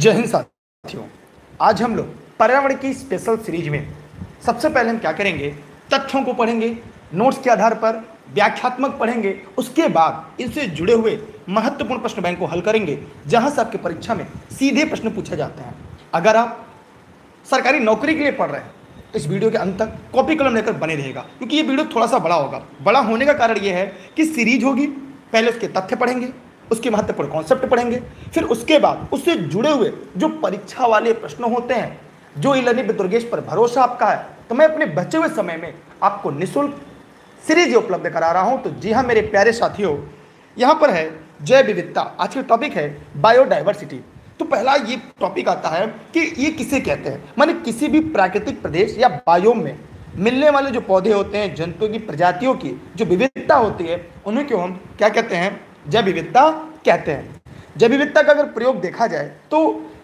जय हिंद साथियों। आज हम लोग पर्यावरण की स्पेशल सीरीज में सबसे पहले हम क्या करेंगे, तथ्यों को पढ़ेंगे, नोट्स के आधार पर व्याख्यात्मक पढ़ेंगे। उसके बाद इससे जुड़े हुए महत्वपूर्ण प्रश्न बैंक को हल करेंगे, जहां से आपकी परीक्षा में सीधे प्रश्न पूछे जाते हैं। अगर आप सरकारी नौकरी के लिए पढ़ रहे हैं तो इस वीडियो के अंत तक कॉपी कलम लेकर बने रहेगा, क्योंकि ये वीडियो थोड़ा सा बड़ा होगा। बड़ा होने का कारण ये है कि सीरीज होगी, पहले उसके तथ्य पढ़ेंगे, उसके महत्वपूर्ण कॉन्सेप्ट पढ़ेंगे, फिर उसके बाद उससे जुड़े हुए जो परीक्षा वाले प्रश्न होते हैं, जो ई लर्निंग विद दुर्गेश पर भरोसा आपका है, तो मैं अपने बचे हुए समय में आपको निःशुल्क सीरीज उपलब्ध करा रहा हूं। तो जी हाँ मेरे प्यारे साथियों, यहाँ पर है जैव विविधता। आज का टॉपिक है बायोडाइवर्सिटी। तो पहला ये टॉपिक आता है कि ये किसे कहते हैं, माने किसी भी प्राकृतिक प्रदेश या बायोम में मिलने वाले जो पौधे होते हैं, जंतुओं की प्रजातियों की जो विविधता होती है, उन्हें क्यों हम क्या कहते हैं, जैव विविधता कहते हैं। जैव विविधता का अगर प्रयोग देखा जाए तो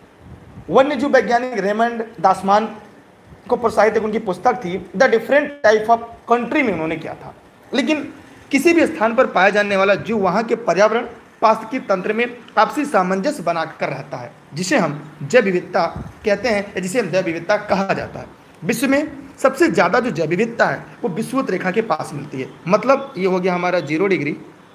वन्य जीव वैज्ञानिक रेमंड दासमान को प्रोत्साहित एक उनकी पुस्तक थी the different type of country में उन्होंने किया था। लेकिन किसी भी स्थान पर पाया जाने वाला जीव वहाँ के पर्यावरण पारिस्थितिकी तंत्र में आपसी सामंजस्य बनाकर रहता है, जिसे हम जैव विविधता कहते हैं, या जिसे हम जैव विविधता कहा जाता है। विश्व में सबसे ज़्यादा जो जैव विविधता है वो विषुवत रेखा के पास मिलती है। मतलब ये हो गया हमारा 0 डिग्री,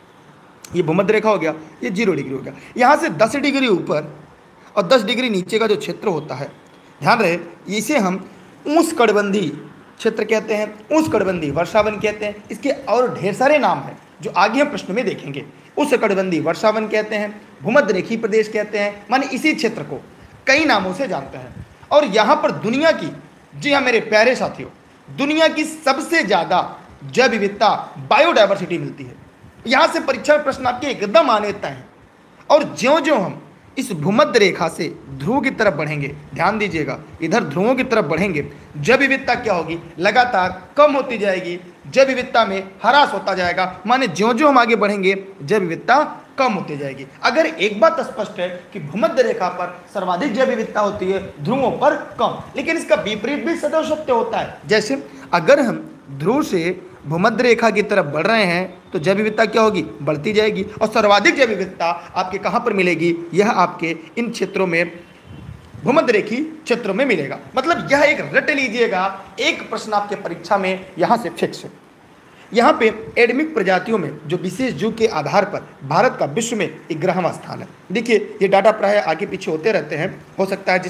ये भूमध्य रेखा हो गया, ये 0 डिग्री हो गया। यहाँ से 10 डिग्री ऊपर और 10 डिग्री नीचे का जो क्षेत्र होता है, ध्यान रहे, इसे हम उष्णकटिबंधीय क्षेत्र कहते हैं, उष्णकटिबंधीय वर्षावन कहते हैं। इसके और ढेर सारे नाम हैं जो आगे हम प्रश्न में देखेंगे। उष्णकटिबंधीय वर्षावन कहते हैं, भूमध्य रेखीय प्रदेश कहते हैं, माने इसी क्षेत्र को कई नामों से जानते हैं। और यहाँ पर दुनिया की, जी हाँ मेरे प्यारे साथियों, दुनिया की सबसे ज़्यादा जैव विविधता बायोडाइवर्सिटी मिलती है। यहाँ से परीक्षा में प्रश्न आपके एकदम आने तय हैं। और ज्यों ज्यों हम इस भूमध्य रेखा से ध्रुव की तरफ बढ़ेंगे, ध्यान दीजिएगा, इधर ध्रुवों की तरफ बढ़ेंगे, जैव विविधता क्या होगी, लगातार कम होती जाएगी, जैव विविधता में ह्रास होता जाएगा। माने ज्यों ज्यों हम आगे बढ़ेंगे जैव विविधता कम होती जाएगी। अगर एक बात स्पष्ट है कि भूमध्य रेखा पर सर्वाधिक जैव विविधता होती है, ध्रुवों पर कम। लेकिन इसका विपरीत भी सदैव सत्य होता है। जैसे अगर हम ध्रुव से भूमध्य रेखा की तरफ बढ़ रहे हैं तो जैव विविधता क्या होगी, बढ़ती जाएगी। और सर्वाधिक जैव विविधता आपके कहाँ पर मिलेगी, यह आपके इन क्षेत्रों में, भूमध्य रेखीय क्षेत्रों में मिलेगा। मतलब यह एक रट लीजिएगा, एक प्रश्न आपके परीक्षा में यहाँ से फिक्स है। यहाँ पे एडमिक प्रजातियों में जो विशेष जीव के आधार पर भारत का विश्व में 11वां स्थान है। देखिए ये डाटा प्राय आगे पीछे होते रहते हैं, हो सकता है जिस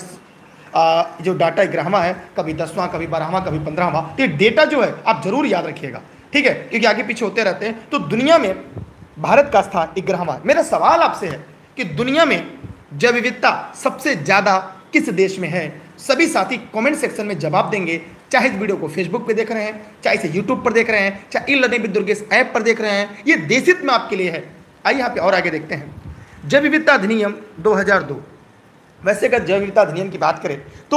जो डाटा 11वां है, कभी 10वां, कभी 12वां, कभी 15वां। तो ये डेटा जो है आप जरूर याद रखिएगा, ठीक है, क्योंकि आगे पीछे होते रहते हैं। तो दुनिया में भारत का स्थान 11वां। मेरा सवाल आपसे है कि दुनिया में जैव विविधता सबसे ज़्यादा किस देश में है? सभी साथी कमेंट सेक्शन में जवाब देंगे, चाहे इस वीडियो को फेसबुक पे देख रहे हैं, चाहे इसे यूट्यूब पर देख रहे हैं, चाहे e learning with Durgesh app पर देख रहे हैं। ये देशहित में आपके लिए है। आइए यहाँ पे और आगे देखते हैं। जैव विविधता अधिनियम 2002। वैसे अगर जैव विविधता अधिनियम की बात करें तो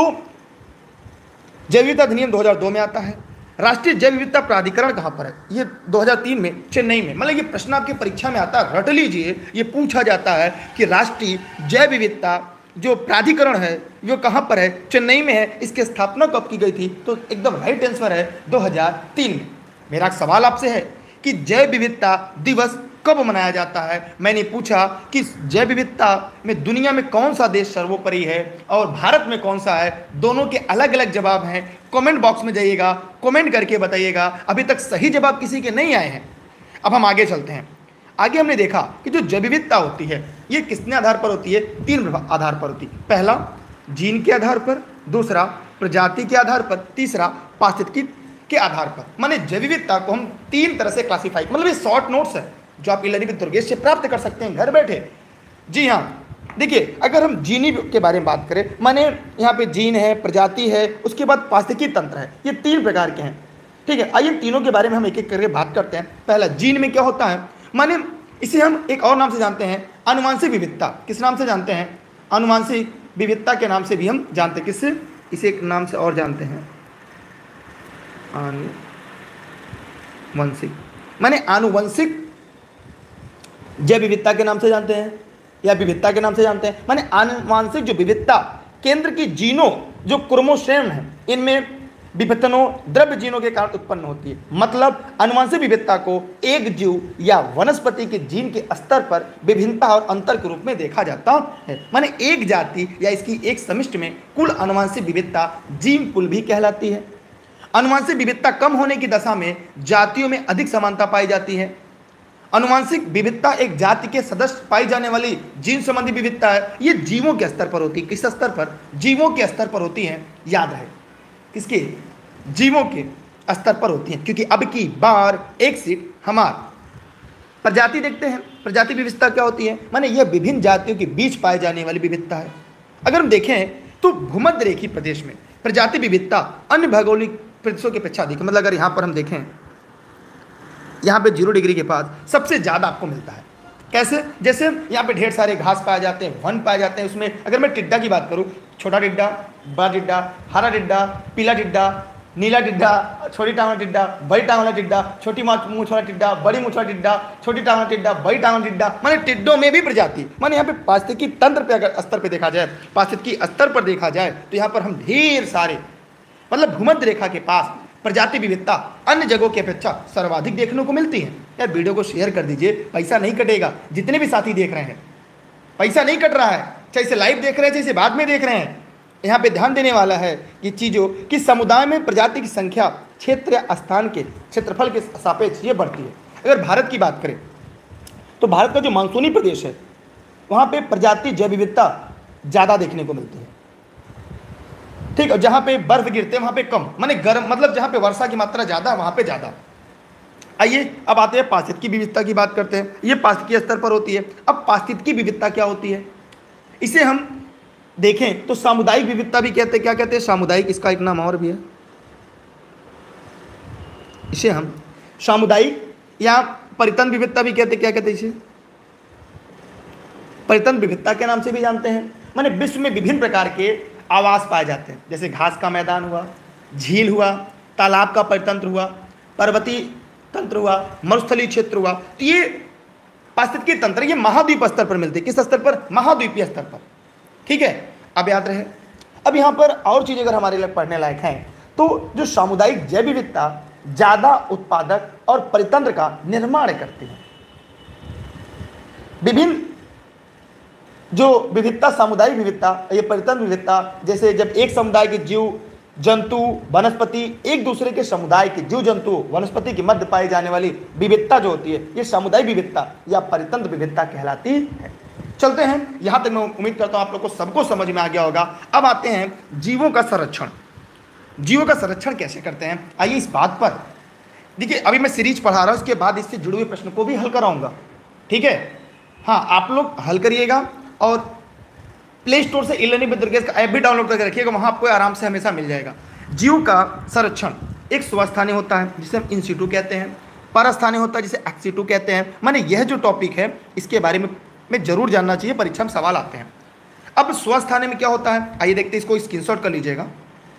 जैव विविधता अधिनियम 2002 में आता है। राष्ट्रीय जैव विविधता प्राधिकरण कहाँ पर है? ये 2003 में चेन्नई में। मतलब ये प्रश्न आपकी परीक्षा में आता है, रट लीजिए। ये पूछा जाता है कि राष्ट्रीय जैव विविधता जो प्राधिकरण है वो कहाँ पर है? चेन्नई में है। इसकी स्थापना कब की गई थी? तो एकदम राइट आंसर है 2003 में। मेरा सवाल आपसे है कि जैव विविधता दिवस कब मनाया जाता है? मैंने पूछा कि जैव विविधता में दुनिया में कौन सा देश सर्वोपरि है और भारत में कौन सा है। दोनों के अलग अलग जवाब हैं। कमेंट बॉक्स में जाइएगा, कमेंट करके बताइएगा। अभी तक सही जवाब किसी के नहीं आए हैं। अब हम आगे चलते हैं। आगे हमने देखा कि जो जैव विविधता होती है ये किसने आधार पर होती है? 3 आधार पर होती है। पहला जीन के आधार पर, दूसरा प्रजाति के आधार पर, तीसरा पारिस्थितिकी के आधार पर। माने जैव विविधता को हम 3 तरह से क्लासीफाई, मतलब ये शॉर्ट नोट्स है जो आप ई लर्निंग विद दुर्गेश से प्राप्त कर सकते हैं घर बैठे। जी हाँ, देखिए अगर हम जीनी के बारे में बात करें, माने यहाँ पे जीन है, प्रजाति है, उसके बाद पारिस्थितिकी तंत्र है। ये 3 प्रकार के हैं, ठीक है। आइए तीनों के बारे में हम एक एक करके बात करते हैं। पहला जीन में क्या होता है, माने इसे हम एक और नाम से जानते हैं, आनुवांशिक विविधता। किस नाम से जानते हैं? आनुवांशिक विविधता के नाम से भी हम जानते हैं। किससे? इसे एक नाम से और जानते हैं, आनुवंशिक। माने आनुवंशिक जैव विविधता के नाम से जानते हैं या विविधता के नाम से जानते हैं। माने आनुवांशिक जो विविधता केंद्र की जीनों जो क्रोमोसोम है इनमें विभिन्नों द्रव्य जीनों के कारण उत्पन्न होती है। मतलब आनुवंशिक विविधता को एक जीव या वनस्पति के जीन के स्तर पर विभिन्नता और अंतर के रूप में देखा जाता है। माने एक जाति या इसकी एक समिष्टि में कुल आनुवंशिक विविधता जीन कुल भी कहलाती है। आनुवंशिक विविधता कम होने की दशा में जातियों में अधिक समानता पाई जाती है। आनुवंशिक विविधता एक जाति के सदस्य पाई जाने वाली जीन संबंधी विविधता है। ये जीवों के स्तर पर होती है। किस स्तर पर? जीवों के स्तर पर होती है। याद रहे, किसके? जीवों के स्तर पर होती है। क्योंकि अब की बार एक सीट हमार प्रजाति देखते हैं। प्रजाति विविधता क्या होती है? माने यह विभिन्न जातियों के बीच पाए जाने वाली विविधता है। अगर हम देखें तो भूमध्य रेखीय प्रदेश में प्रजाति विविधता अन्य भौगोलिक प्रदेशों की अपेक्षा अधिक। मतलब अगर यहाँ पर हम देखें, यहाँ पे 0 डिग्री के पास सबसे ज़्यादा आपको मिलता है। कैसे? जैसे यहाँ पे ढेर सारे घास पाए जाते हैं, वन पाए जाते हैं। उसमें अगर मैं टिड्डा की बात करूँ, छोटा टिड्डा, बड़ा टिड्डा, हरा टिड्डा, पीला टिड्डा, नीला टिड्डा, छोटी टांग वाला टिड्डा, बड़ी टांग वाला टिड्डा, छोटी मूंछ वाला टिड्डा, बड़ी मूंछ वाला टिड्डा, छोटी टांग वाला टिड्डा, बड़ी टांग वाला टिड्डा। माने टिड्डों में भी प्रजाति। माने यहाँ पे पारिस्थितिकी तंत्र पे अगर स्तर पर देखा जाए, पारिस्थितिकी स्तर पर देखा जाए तो यहाँ पर हम ढेर सारे, मतलब भूमध्य रेखा के पास प्रजाति विविधता अन्य जगहों की अपेक्षा सर्वाधिक देखने को मिलती है। यार वीडियो को शेयर कर दीजिए, पैसा नहीं कटेगा। जितने भी साथी देख रहे हैं, पैसा नहीं कट रहा है, चाहे इसे लाइव देख रहे हैं चाहे इसे बाद में देख रहे हैं। यहाँ पे ध्यान देने वाला है कि चीज़ों कि समुदाय में प्रजाति की संख्या क्षेत्र या स्थान के क्षेत्रफल के सापेक्ष ये बढ़ती है। अगर भारत की बात करें तो भारत का जो मानसूनी प्रदेश है वहाँ पे प्रजाति जैव विविधता ज़्यादा देखने को मिलती है। ठीक है, जहाँ पे बर्फ गिरते हैं वहाँ पे कम, माने गर्म, मतलब जहाँ पे वर्षा की मात्रा ज़्यादा वहाँ पे ज़्यादा। आइए अब आते हैं पारिस्थितिकी विविधता की बात करते हैं। ये पारिस्थितिकी स्तर पर होती है। अब पारिस्थितिकी विविधता क्या होती है, इसे हम देखें तो सामुदायिक विविधता भी कहते हैं। क्या कहते हैं? सामुदायिक, इसका एक नाम और भी है। इसे हम सामुदायिक या परितंत्र विविधता भी कहते हैं। क्या कहते हैं इसे? परितंत्र विविधता के नाम से भी जानते हैं। माने विश्व में विभिन्न प्रकार के आवास पाए जाते हैं। जैसे घास का मैदान हुआ, झील हुआ, तालाब का परितंत्र हुआ, पर्वतीय तंत्र हुआ, मरुस्थलीय क्षेत्र हुआ। तो ये पारिस्थितिकी तंत्र ये महाद्वीप स्तर पर मिलते हैं। किस स्तर पर? महाद्वीपीय स्तर पर। ठीक है, अब याद रहे। अब यहाँ पर और चीज़ अगर हमारे लिए पढ़ने लायक हैं तो जो सामुदायिक जैव विविधता ज़्यादा उत्पादक और परितंत्र का निर्माण करती है। विभिन्न जो विविधता, सामुदायिक विविधता, ये परितंत्र विविधता, जैसे जब एक समुदाय के जीव जंतु वनस्पति एक दूसरे के समुदाय के जीव जंतु वनस्पति के मध्य पाई जाने वाली विविधता जो होती है ये सामुदायिक विविधता या परितंत्र विविधता कहलाती है। चलते हैं, यहाँ तक मैं उम्मीद करता हूँ आप लोग को सबको समझ में आ गया होगा। अब आते हैं जीवों का संरक्षण। जीवों का संरक्षण कैसे करते हैं, आइए इस बात पर देखिए। अभी मैं सीरीज पढ़ा रहा हूँ, इसके बाद इससे जुड़े हुए प्रश्न को भी हल कराऊंगा। ठीक है, हाँ आप लोग हल करिएगा और प्ले स्टोर से ई-लर्निंग विद दुर्गेश का ऐप भी डाउनलोड करके रखिएगा, वहाँ आपको आराम से हमेशा मिल जाएगा। जीव का संरक्षण एक स्वस्थानीय होता है जिसे हम इन सीटू कहते हैं, परस्थानीय होता है जिसे एक्स सीटू कहते हैं। माने यह जो टॉपिक है इसके बारे में जरूर जानना चाहिए, परीक्षा में सवाल आते हैं। अब स्वस्थानीय में क्या होता है, आइए देखते हैं, इसको स्क्रीनशॉट कर लीजिएगा।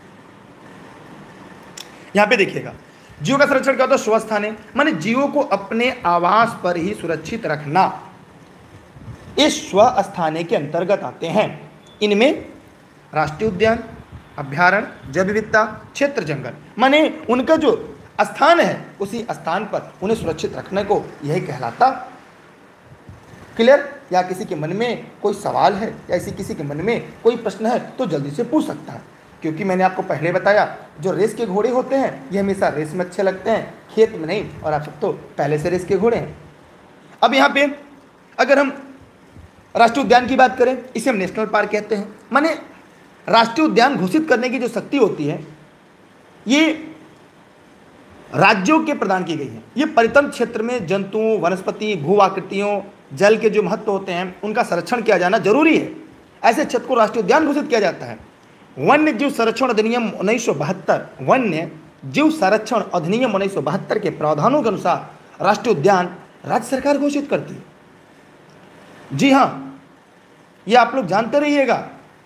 यहाँ पे देखिएगा जीव का संरक्षण क्या होता है। स्वस्थानीय माने जीवों को अपने आवास पर ही सुरक्षित रखना, इस स्वस्थानीय के अंतर्गत आते हैं। इनमें राष्ट्रीय उद्यान, अभ्यारण्य, जैव विविधता क्षेत्र, जंगल, माने उनका जो स्थान है उसी स्थान पर उन्हें सुरक्षित रखने को यही कहलाता। क्लियर? या किसी के मन में कोई सवाल है या किसी के मन में कोई प्रश्न है तो जल्दी से पूछ सकता है, क्योंकि मैंने आपको पहले बताया जो रेस के घोड़े होते हैं ये हमेशा रेस में अच्छे लगते हैं, खेत में नहीं। और आप सब तो पहले से रेस के घोड़े हैं। अब यहाँ पे अगर हम राष्ट्रीय उद्यान की बात करें, इसे हम नेशनल पार्क कहते हैं। माने राष्ट्रीय उद्यान घोषित करने की जो शक्ति होती है ये राज्यों के प्रदान की गई है। ये परितंत्र क्षेत्र में जंतुओं, वनस्पति, भू आकृतियों, जल के जो महत्व होते हैं उनका संरक्षण किया जाना जरूरी है। ऐसे क्षेत्र को राष्ट्रीय उद्यान घोषित किया जाता है। वन्य जीव संरक्षण अधिनियम 1972, वन्य जीव संरक्षण अधिनियम 1972 के प्रावधानों के अनुसार राष्ट्रीय उद्यान राज्य सरकार घोषित करती है। जी हाँ, ये आप लोग जानते रहिएगा।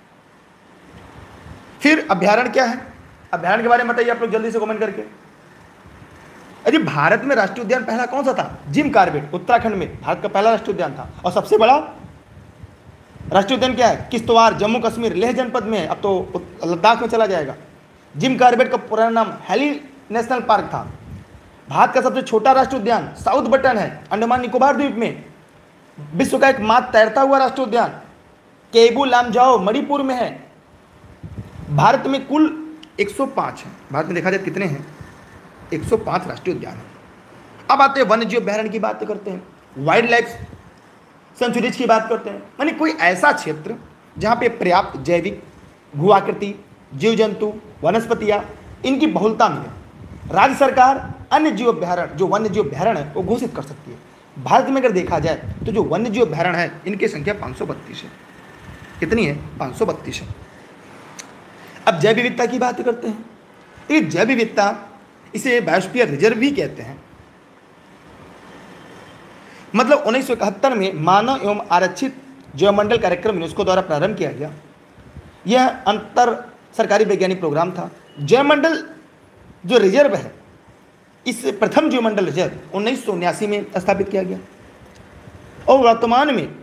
फिर अभ्यारण्य क्या है, अभ्यारण्य के बारे में बताइए आप लोग जल्दी से कमेंट करके। अरे भारत में राष्ट्रीय उद्यान पहला कौन सा था? जिम कॉर्बेट, उत्तराखंड में भारत का पहला राष्ट्रीय उद्यान था। और सबसे बड़ा राष्ट्रीय उद्यान क्या है? किश्तवाड़, जम्मू कश्मीर, लेह जनपद में है। अब तो लद्दाख में चला जाएगा। जिम कॉर्बेट का पुराना नाम हेली नेशनल पार्क था। भारत का सबसे छोटा राष्ट्रीय उद्यान साउथ बटन है, अंडमान निकोबार द्वीप में। विश्व का एकमात्र तैरता हुआ राष्ट्रीय उद्यान केबू लामजाओ मणिपुर में है। भारत में कुल 105 है। भारत में देखा जाए कितने हैं? 105 राष्ट्रीय उद्यान है। अब आते हैं वन्य जीव अभ्यारण्य की बात करते हैं, वाइल्ड लाइफ सेंचुरीज की बात करते हैं। यानी कोई ऐसा क्षेत्र जहाँ पे पर्याप्त जैविक, भू आकृति, जीव जंतु, वनस्पतियाँ इनकी बहुलता मिले। राज्य सरकार अन्य जीव अभ्यारण्य, जो वन्य जीव अभ्यारण्य है, वो घोषित कर सकती है। भारत में अगर देखा जाए तो जो वन्य जीव अभ्यारण्य है इनकी संख्या 532 है। कितनी है? 532 है। अब जैव विविधता की बात करते हैं। तो ये जैव विविधता, इसे बायोस्फीयर रिजर्व भी कहते हैं। मतलब 1971 में मानव एवं आरक्षित जैवमंडल कार्यक्रम यूनेस्को द्वारा प्रारंभ किया गया। यह अंतर सरकारी वैज्ञानिक प्रोग्राम था। जैवमंडल जो रिजर्व है, इस प्रथम जैवमंडल रिजर्व 1979 में स्थापित किया गया और वर्तमान में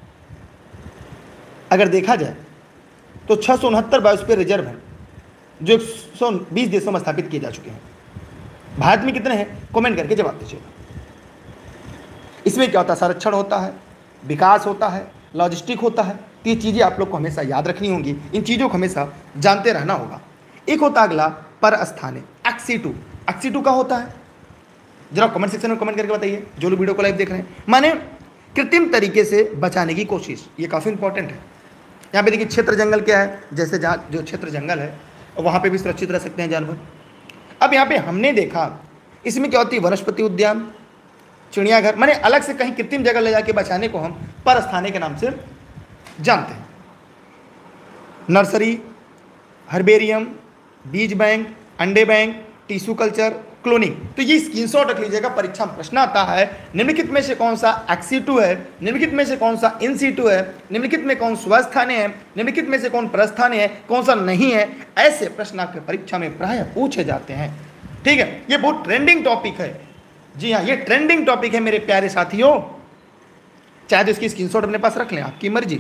अगर देखा जाए तो 669 बायोस्फीयर रिजर्व हैं जो 120 देशों में स्थापित किए जा चुके हैं। भारत में कितने हैं? कमेंट करके जवाब दीजिएगा। इसमें क्या होता है? संरक्षण होता है, विकास होता है, लॉजिस्टिक होता है। तो ये चीज़ें आप लोग को हमेशा याद रखनी होंगी, इन चीज़ों को हमेशा जानते रहना होगा। एक होता है अगला परस्थाने, एक्सी2। एक्सी2 का होता है, जरा कमेंट सेक्शन में कमेंट करके बताइए जो लोग वीडियो को लाइव देख रहे हैं। माने कृत्रिम तरीके से बचाने की कोशिश, ये काफ़ी इंपॉर्टेंट है। यहाँ पे देखिए क्षेत्र जंगल क्या है, जैसे जहाँ जो क्षेत्र जंगल है वहाँ पे भी सुरक्षित रह सकते हैं जानवर। अब यहाँ पे हमने देखा इसमें क्या होती है? वनस्पति उद्यान, चिड़ियाघर, माने अलग से कहीं कृत्रिम जगह ले जाके बचाने को हम परस्थाने के नाम से जानते हैं। नर्सरी, हर्बेरियम, बीज बैंक, अंडे बैंक, टिश्यू कल्चर, क्लोनिंग। तो ये स्क्रीनशॉट रख लीजिएगा, परीक्षा में प्रश्न आता है निम्नलिखित में से कौन सा एक्सी2 है, निम्नलिखित में से कौन सा इन-सीटू है, निम्नलिखित में कौन स्वस्थाने है, निम्नलिखित में से कौन परस्थाने है, कौन सा नहीं है। ऐसे प्रश्न आपके परीक्षा में प्रायः पूछे जाते हैं। ठीक है, ये बहुत ट्रेंडिंग टॉपिक है। जी हाँ, ये ट्रेंडिंग टॉपिक है मेरे प्यारे साथियों। चाहे तो इसकी स्क्रीनशॉट अपने पास रख लें, आपकी मर्जी।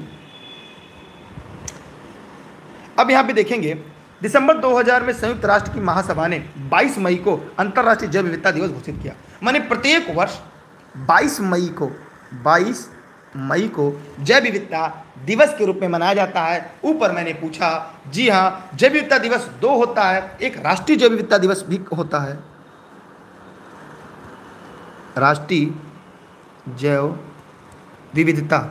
अब यहाँ पे देखेंगे दिसंबर 2000 में संयुक्त राष्ट्र की महासभा ने 22 मई को अंतर्राष्ट्रीय जैव विविधता दिवस घोषित किया। माने प्रत्येक वर्ष 22 मई को जैव विविधता दिवस के रूप में मनाया जाता है। ऊपर मैंने पूछा, जी हाँ, जैव विविधता दिवस 2 होता है, एक राष्ट्रीय जैव विविधता दिवस भी होता है। राष्ट्रीय जैव विविधता,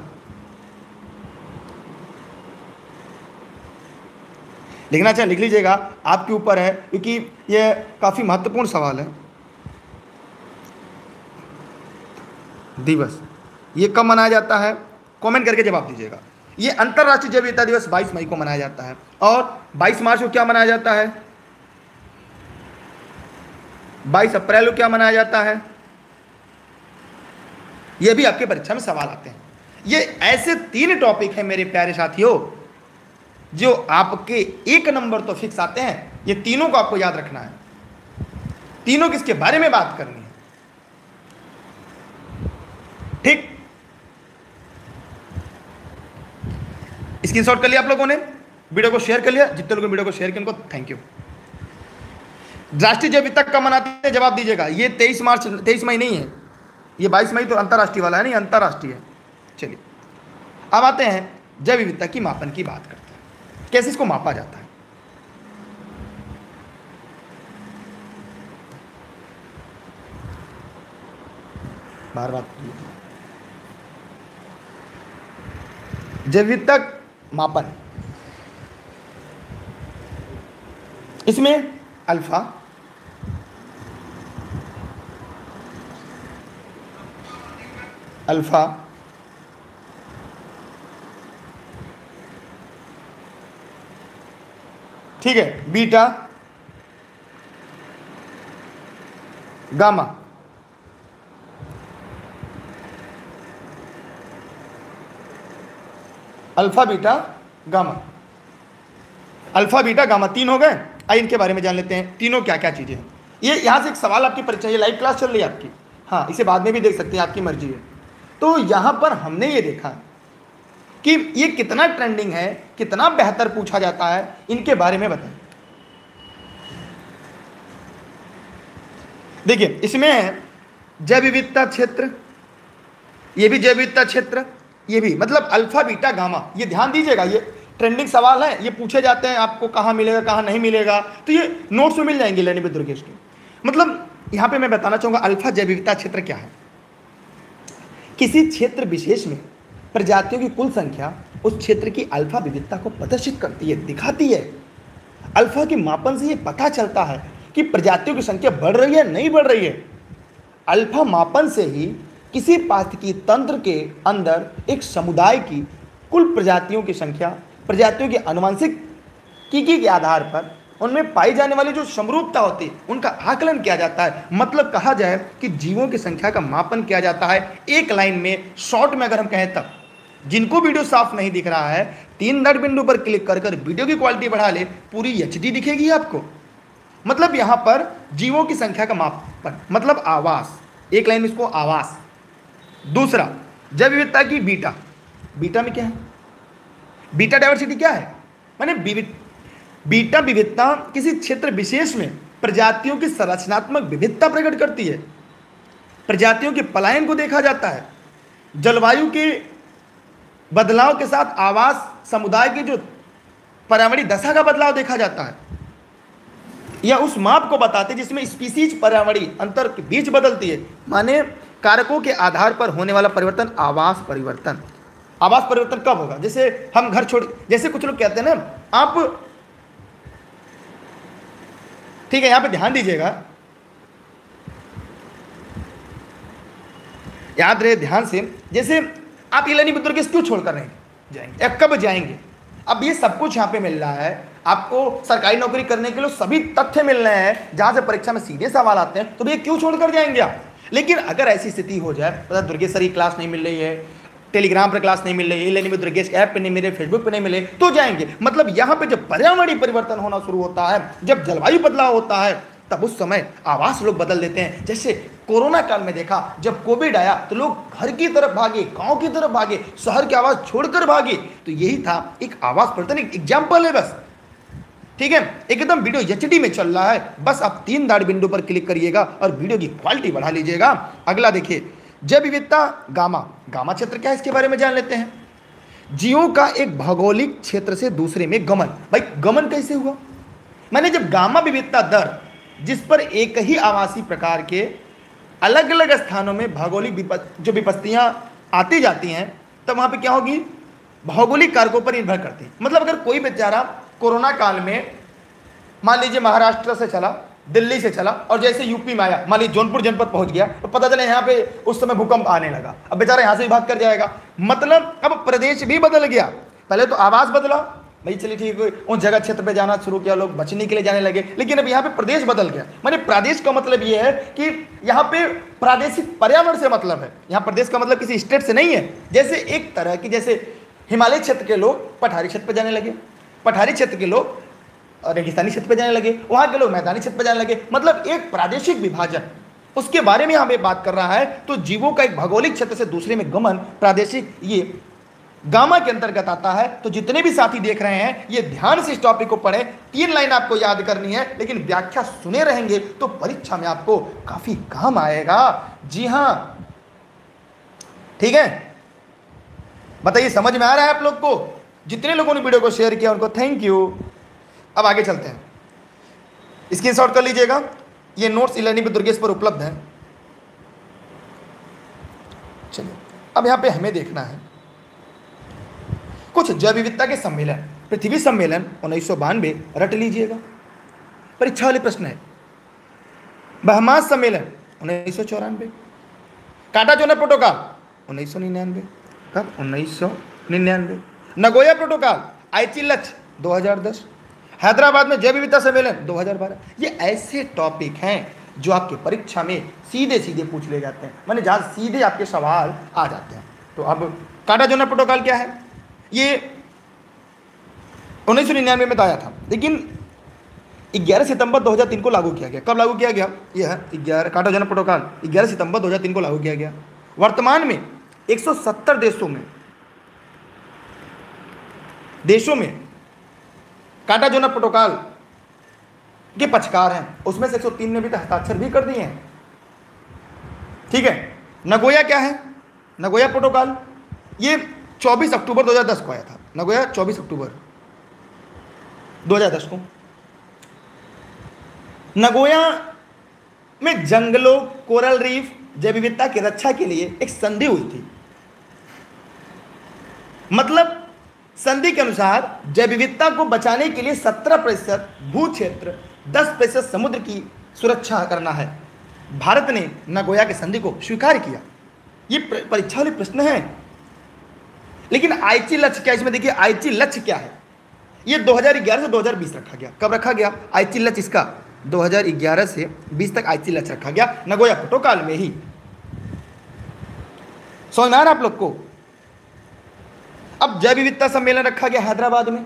लिखना चाहे लिख लीजिएगा, आपके ऊपर है, क्योंकि यह काफ़ी महत्वपूर्ण सवाल है। दिवस ये कब मनाया जाता है? कमेंट करके जवाब दीजिएगा। ये अंतर्राष्ट्रीय जैव विविधता दिवस 22 मई को मनाया जाता है। और 22 मार्च को क्या मनाया जाता है? 22 अप्रैल को क्या मनाया जाता है? ये भी आपके परीक्षा में सवाल आते हैं। ये ऐसे 3 टॉपिक हैं मेरे प्यारे साथियों जो आपके 1 नंबर तो फिक्स आते हैं। ये तीनों को आपको याद रखना है, तीनों किसके बारे में बात करनी है। ठीक, स्क्रीनशॉट कर लिया आप लोगों ने, वीडियो को शेयर कर लिया। जितने लोगों ने वीडियो को शेयर किया उनको थैंक यू। राष्ट्रीय जैव विविधता कब मनाते हैं? जवाब दीजिएगा। ये 23 मई नहीं है, ये 22 मई तो अंतर्राष्ट्रीय वाला है, नहीं अंतर्राष्ट्रीय है। चलिए अब आते हैं जैव विविधता की मापन की बात करते हैं। कैसे इसको मापा जाता है? बार बात जैव विविधता मापन, इसमें अल्फा, ठीक है, beta, gamma, alpha, beta, gamma. Alpha, beta, gamma 3 हो गए। आइए इनके बारे में जान लेते हैं, तीनों क्या क्या चीज़ें हैं। ये यहाँ से एक सवाल आपकी परीक्षा, ये लाइव क्लास चल रही है आपकी, हाँ, इसे बाद में भी देख सकते हैं, आपकी मर्जी है। तो यहाँ पर हमने ये देखा कि ये कितना ट्रेंडिंग है, कितना बेहतर पूछा जाता है, इनके बारे में बताएं। देखिए इसमें है जैव विविधता क्षेत्र, ये भी जैव विविधता क्षेत्र, ये भी, मतलब अल्फा बीटा गामा। ये ध्यान दीजिएगा, ये ट्रेंडिंग सवाल है, ये पूछे जाते हैं आपको कहाँ मिलेगा कहाँ नहीं मिलेगा, तो ये नोट्स में मिल जाएंगे लेनिविद दुर्गेश के। मतलब यहाँ पे मैं बताना चाहूँगा अल्फा जैव विविधता क्षेत्र क्या है। किसी क्षेत्र विशेष में प्रजातियों की कुल संख्या उस क्षेत्र की अल्फा विविधता को प्रदर्शित करती है, दिखाती है। अल्फा के मापन से ये पता चलता है कि प्रजातियों की संख्या बढ़ रही है नहीं बढ़ रही है। अल्फा मापन से ही किसी पारिस्थितिकी तंत्र के अंदर एक समुदाय की कुल प्रजातियों की संख्या, प्रजातियों की आनुवंशिकी के आधार पर उनमें पाई जाने वाली जो समरूपता होती है उनका आकलन किया जाता है। मतलब कहा जाए कि जीवों की संख्या का मापन किया जाता है एक लाइन में, शॉर्ट में अगर हम कहें तब। जिनको वीडियो साफ नहीं दिख रहा है, 3 डॉट बिंदु पर क्लिक कर कर वीडियो की क्वालिटी बढ़ा ले, पूरी एचडी दिखेगी आपको। मतलब यहां पर जीवों की संख्या का मापन, मतलब आवास, एक लाइन में इसको आवास। दूसरा जैव विविधता की बीटा, बीटा में क्या है, बीटा डायवर्सिटी क्या है, माने बीटा विविधता किसी क्षेत्र विशेष में प्रजातियों की संरचनात्मक विविधता प्रकट करती है। प्रजातियों के पलायन को देखा जाता है, जलवायु के बदलाव के साथ आवास समुदाय की जो पर्यावरणीय दशा का बदलाव देखा जाता है। यह उस माप को बताते जिसमें स्पीसीज पर्यावरणीय अंतर के बीच बदलती है, माने कारकों के आधार पर होने वाला परिवर्तन आवास परिवर्तन। आवास परिवर्तन कब होगा, जैसे हम घर छोड़, जैसे कुछ लोग कहते हैं ना आप, ठीक है यहां पे ध्यान दीजिएगा, याद रहे ध्यान से, जैसे आप ये लेनिविद दुर्गेश क्यों छोड़कर नहीं जाएंगे या कब जाएंगे। अब ये सब कुछ यहाँ पे मिल रहा है आपको, सरकारी नौकरी करने के लिए सभी तथ्य मिल रहे हैं जहां से परीक्षा में सीधे सवाल आते हैं, तो भैया क्यों छोड़कर जाएंगे आप। लेकिन अगर ऐसी स्थिति हो जाए, पता दुर्गेश सर की क्लास नहीं मिल रही है, टेलीग्राम पर क्लास नहीं मिल रही है, लेनिविद दुर्गेश ऐप पे नहीं मिले, फेसबुक पे नहीं मिले, तो जाएंगे। मतलब यहाँ पे जब पर्यावरणीय परिवर्तन होना शुरू होता है, जब जलवायु बदलाव होता है, तब उस समय आवास लोग बदल देते हैं। जैसे कोरोना काल में देखा, जब कोविड आया तो लोग घर की तरफ भागे, गांव की तरफ भागे, शहर की आवाज छोड़कर भागे। तो यही था एक आवास परिवर्तन, एक एग्जाम्पल है बस, ठीक है। एकदम वीडियो एचडी में चल रहा है, बस आप 3 डॉट बिंदु पर क्लिक करिएगा और वीडियो की क्वालिटी बढ़ा लीजिएगा। अगला देखिए जैव विविधता गामा, गामा क्षेत्र क्या है इसके बारे में जान लेते हैं। जीवों का एक भौगोलिक क्षेत्र से दूसरे में गमन। भाई गमन कैसे हुआ, मैंने जब गामा विविधता दर जिस पर एक ही आवासीय प्रकार के अलग अलग स्थानों में भौगोलिक जो विपत्तियां आती जाती हैं, तब वहां पे क्या होगी, भौगोलिक कारकों पर निर्भर करती है। मतलब अगर कोई बेचारा कोरोना काल में मान लीजिए महाराष्ट्र से चला, दिल्ली से चला और जैसे यूपी में आया, मान लीजिए जौनपुर जनपद पहुंच गया, तो पता चला यहाँ पे उस समय भूकंप आने लगा, अब बेचारा यहाँ से भी भाग कर जाएगा। मतलब अब प्रदेश भी बदल गया, पहले तो आवास बदला, भाई चलिए ठीक है, उस जगह क्षेत्र पे जाना शुरू किया, लोग बचने के लिए जाने लगे, लेकिन अब यहाँ पे प्रदेश बदल गया। माने प्रदेश का मतलब ये है कि यहाँ पे प्रादेशिक पर्यावरण से मतलब है, यहाँ प्रदेश का मतलब किसी स्टेट से नहीं है। जैसे एक तरह की, जैसे हिमालय क्षेत्र के लोग पठारी क्षेत्र पर जाने लगे, पठारी क्षेत्र के लोग रेगिस्तानी क्षेत्र पर जाने लगे, वहां के लोग मैदानी क्षेत्र पर जाने लगे। मतलब एक प्रादेशिक विभाजन, उसके बारे में हमें बात कर रहा है। तो जीवों का एक भौगोलिक क्षेत्र से दूसरे में गमन प्रादेशिक, ये गामा के अंतर्गत आता है। तो जितने भी साथी देख रहे हैं ये ध्यान से इस टॉपिक को पढ़ें, 3 लाइन आपको याद करनी है, लेकिन व्याख्या सुने रहेंगे तो परीक्षा में आपको काफी काम आएगा। जी हां, ठीक है, बताइए समझ में आ रहा है आप लोग को। जितने लोगों ने वीडियो को शेयर किया उनको थैंक यू। अब आगे चलते हैं, स्क्रीनशॉट कर लीजिएगा, ये नोट्स लेनिविद दुर्गेश पर उपलब्ध हैं। चलिए अब यहां पे हमें देखना है कुछ जैव विविधता के सम्मेलन। पृथ्वी सम्मेलन 1992 रट लीजिएगा, परीक्षा वाले प्रश्न है। बहमास सम्मेलन 1994, काटाजोना प्रोटोकॉल 1999, कब 1999, नगोया प्रोटोकॉल आईची लक्ष्य 2010, हैदराबाद में जैव विविधता सम्मेलन 2012। ये ऐसे टॉपिक हैं जो आपके परीक्षा में सीधे सीधे पूछ ले जाते हैं, माने जहां सीधे आपके सवाल आ जाते हैं। तो अब काटाजोना प्रोटोकॉल क्या है, ये 1999 में तो आया था, लेकिन 11 सितंबर 2003 को लागू किया गया। कब लागू किया गया, यह है 11 काटाजोना प्रोटोकॉल 11 सितंबर 2003 को लागू किया गया। वर्तमान में 170 देशों में काटाजोना प्रोटोकॉल के पक्षकार हैं, उसमें से 103 ने भी हस्ताक्षर भी कर दिए हैं। ठीक है। नगोया क्या है? नगोया प्रोटोकॉल ये 24 अक्टूबर 2010 को आया था। नगोया 24 अक्टूबर 2010 को। नगोया में जंगलों, कोरल रीफ, जैव विविधता की रक्षा के लिए एक संधि हुई थी। मतलब संधि के अनुसार जैव विविधता को बचाने के लिए 17% भू क्षेत्र, 10% समुद्र की सुरक्षा करना है। भारत ने नगोया के संधि को स्वीकार किया। ये परीक्षा वाले प्रश्न है। लेकिन आईची लक्ष्य क्या? इसमें देखिए आईची लक्ष्य क्या है। ये 2011 से 2020 रखा गया। कब रखा गया आईची लक्ष्य इसका? 2011 से 20 तक आईची लक्ष्य रखा गया नगोया प्रोटोकॉल में ही। समझ में आ रहा आप लोग को? अब जैव विविधता सम्मेलन रखा गया हैदराबाद में।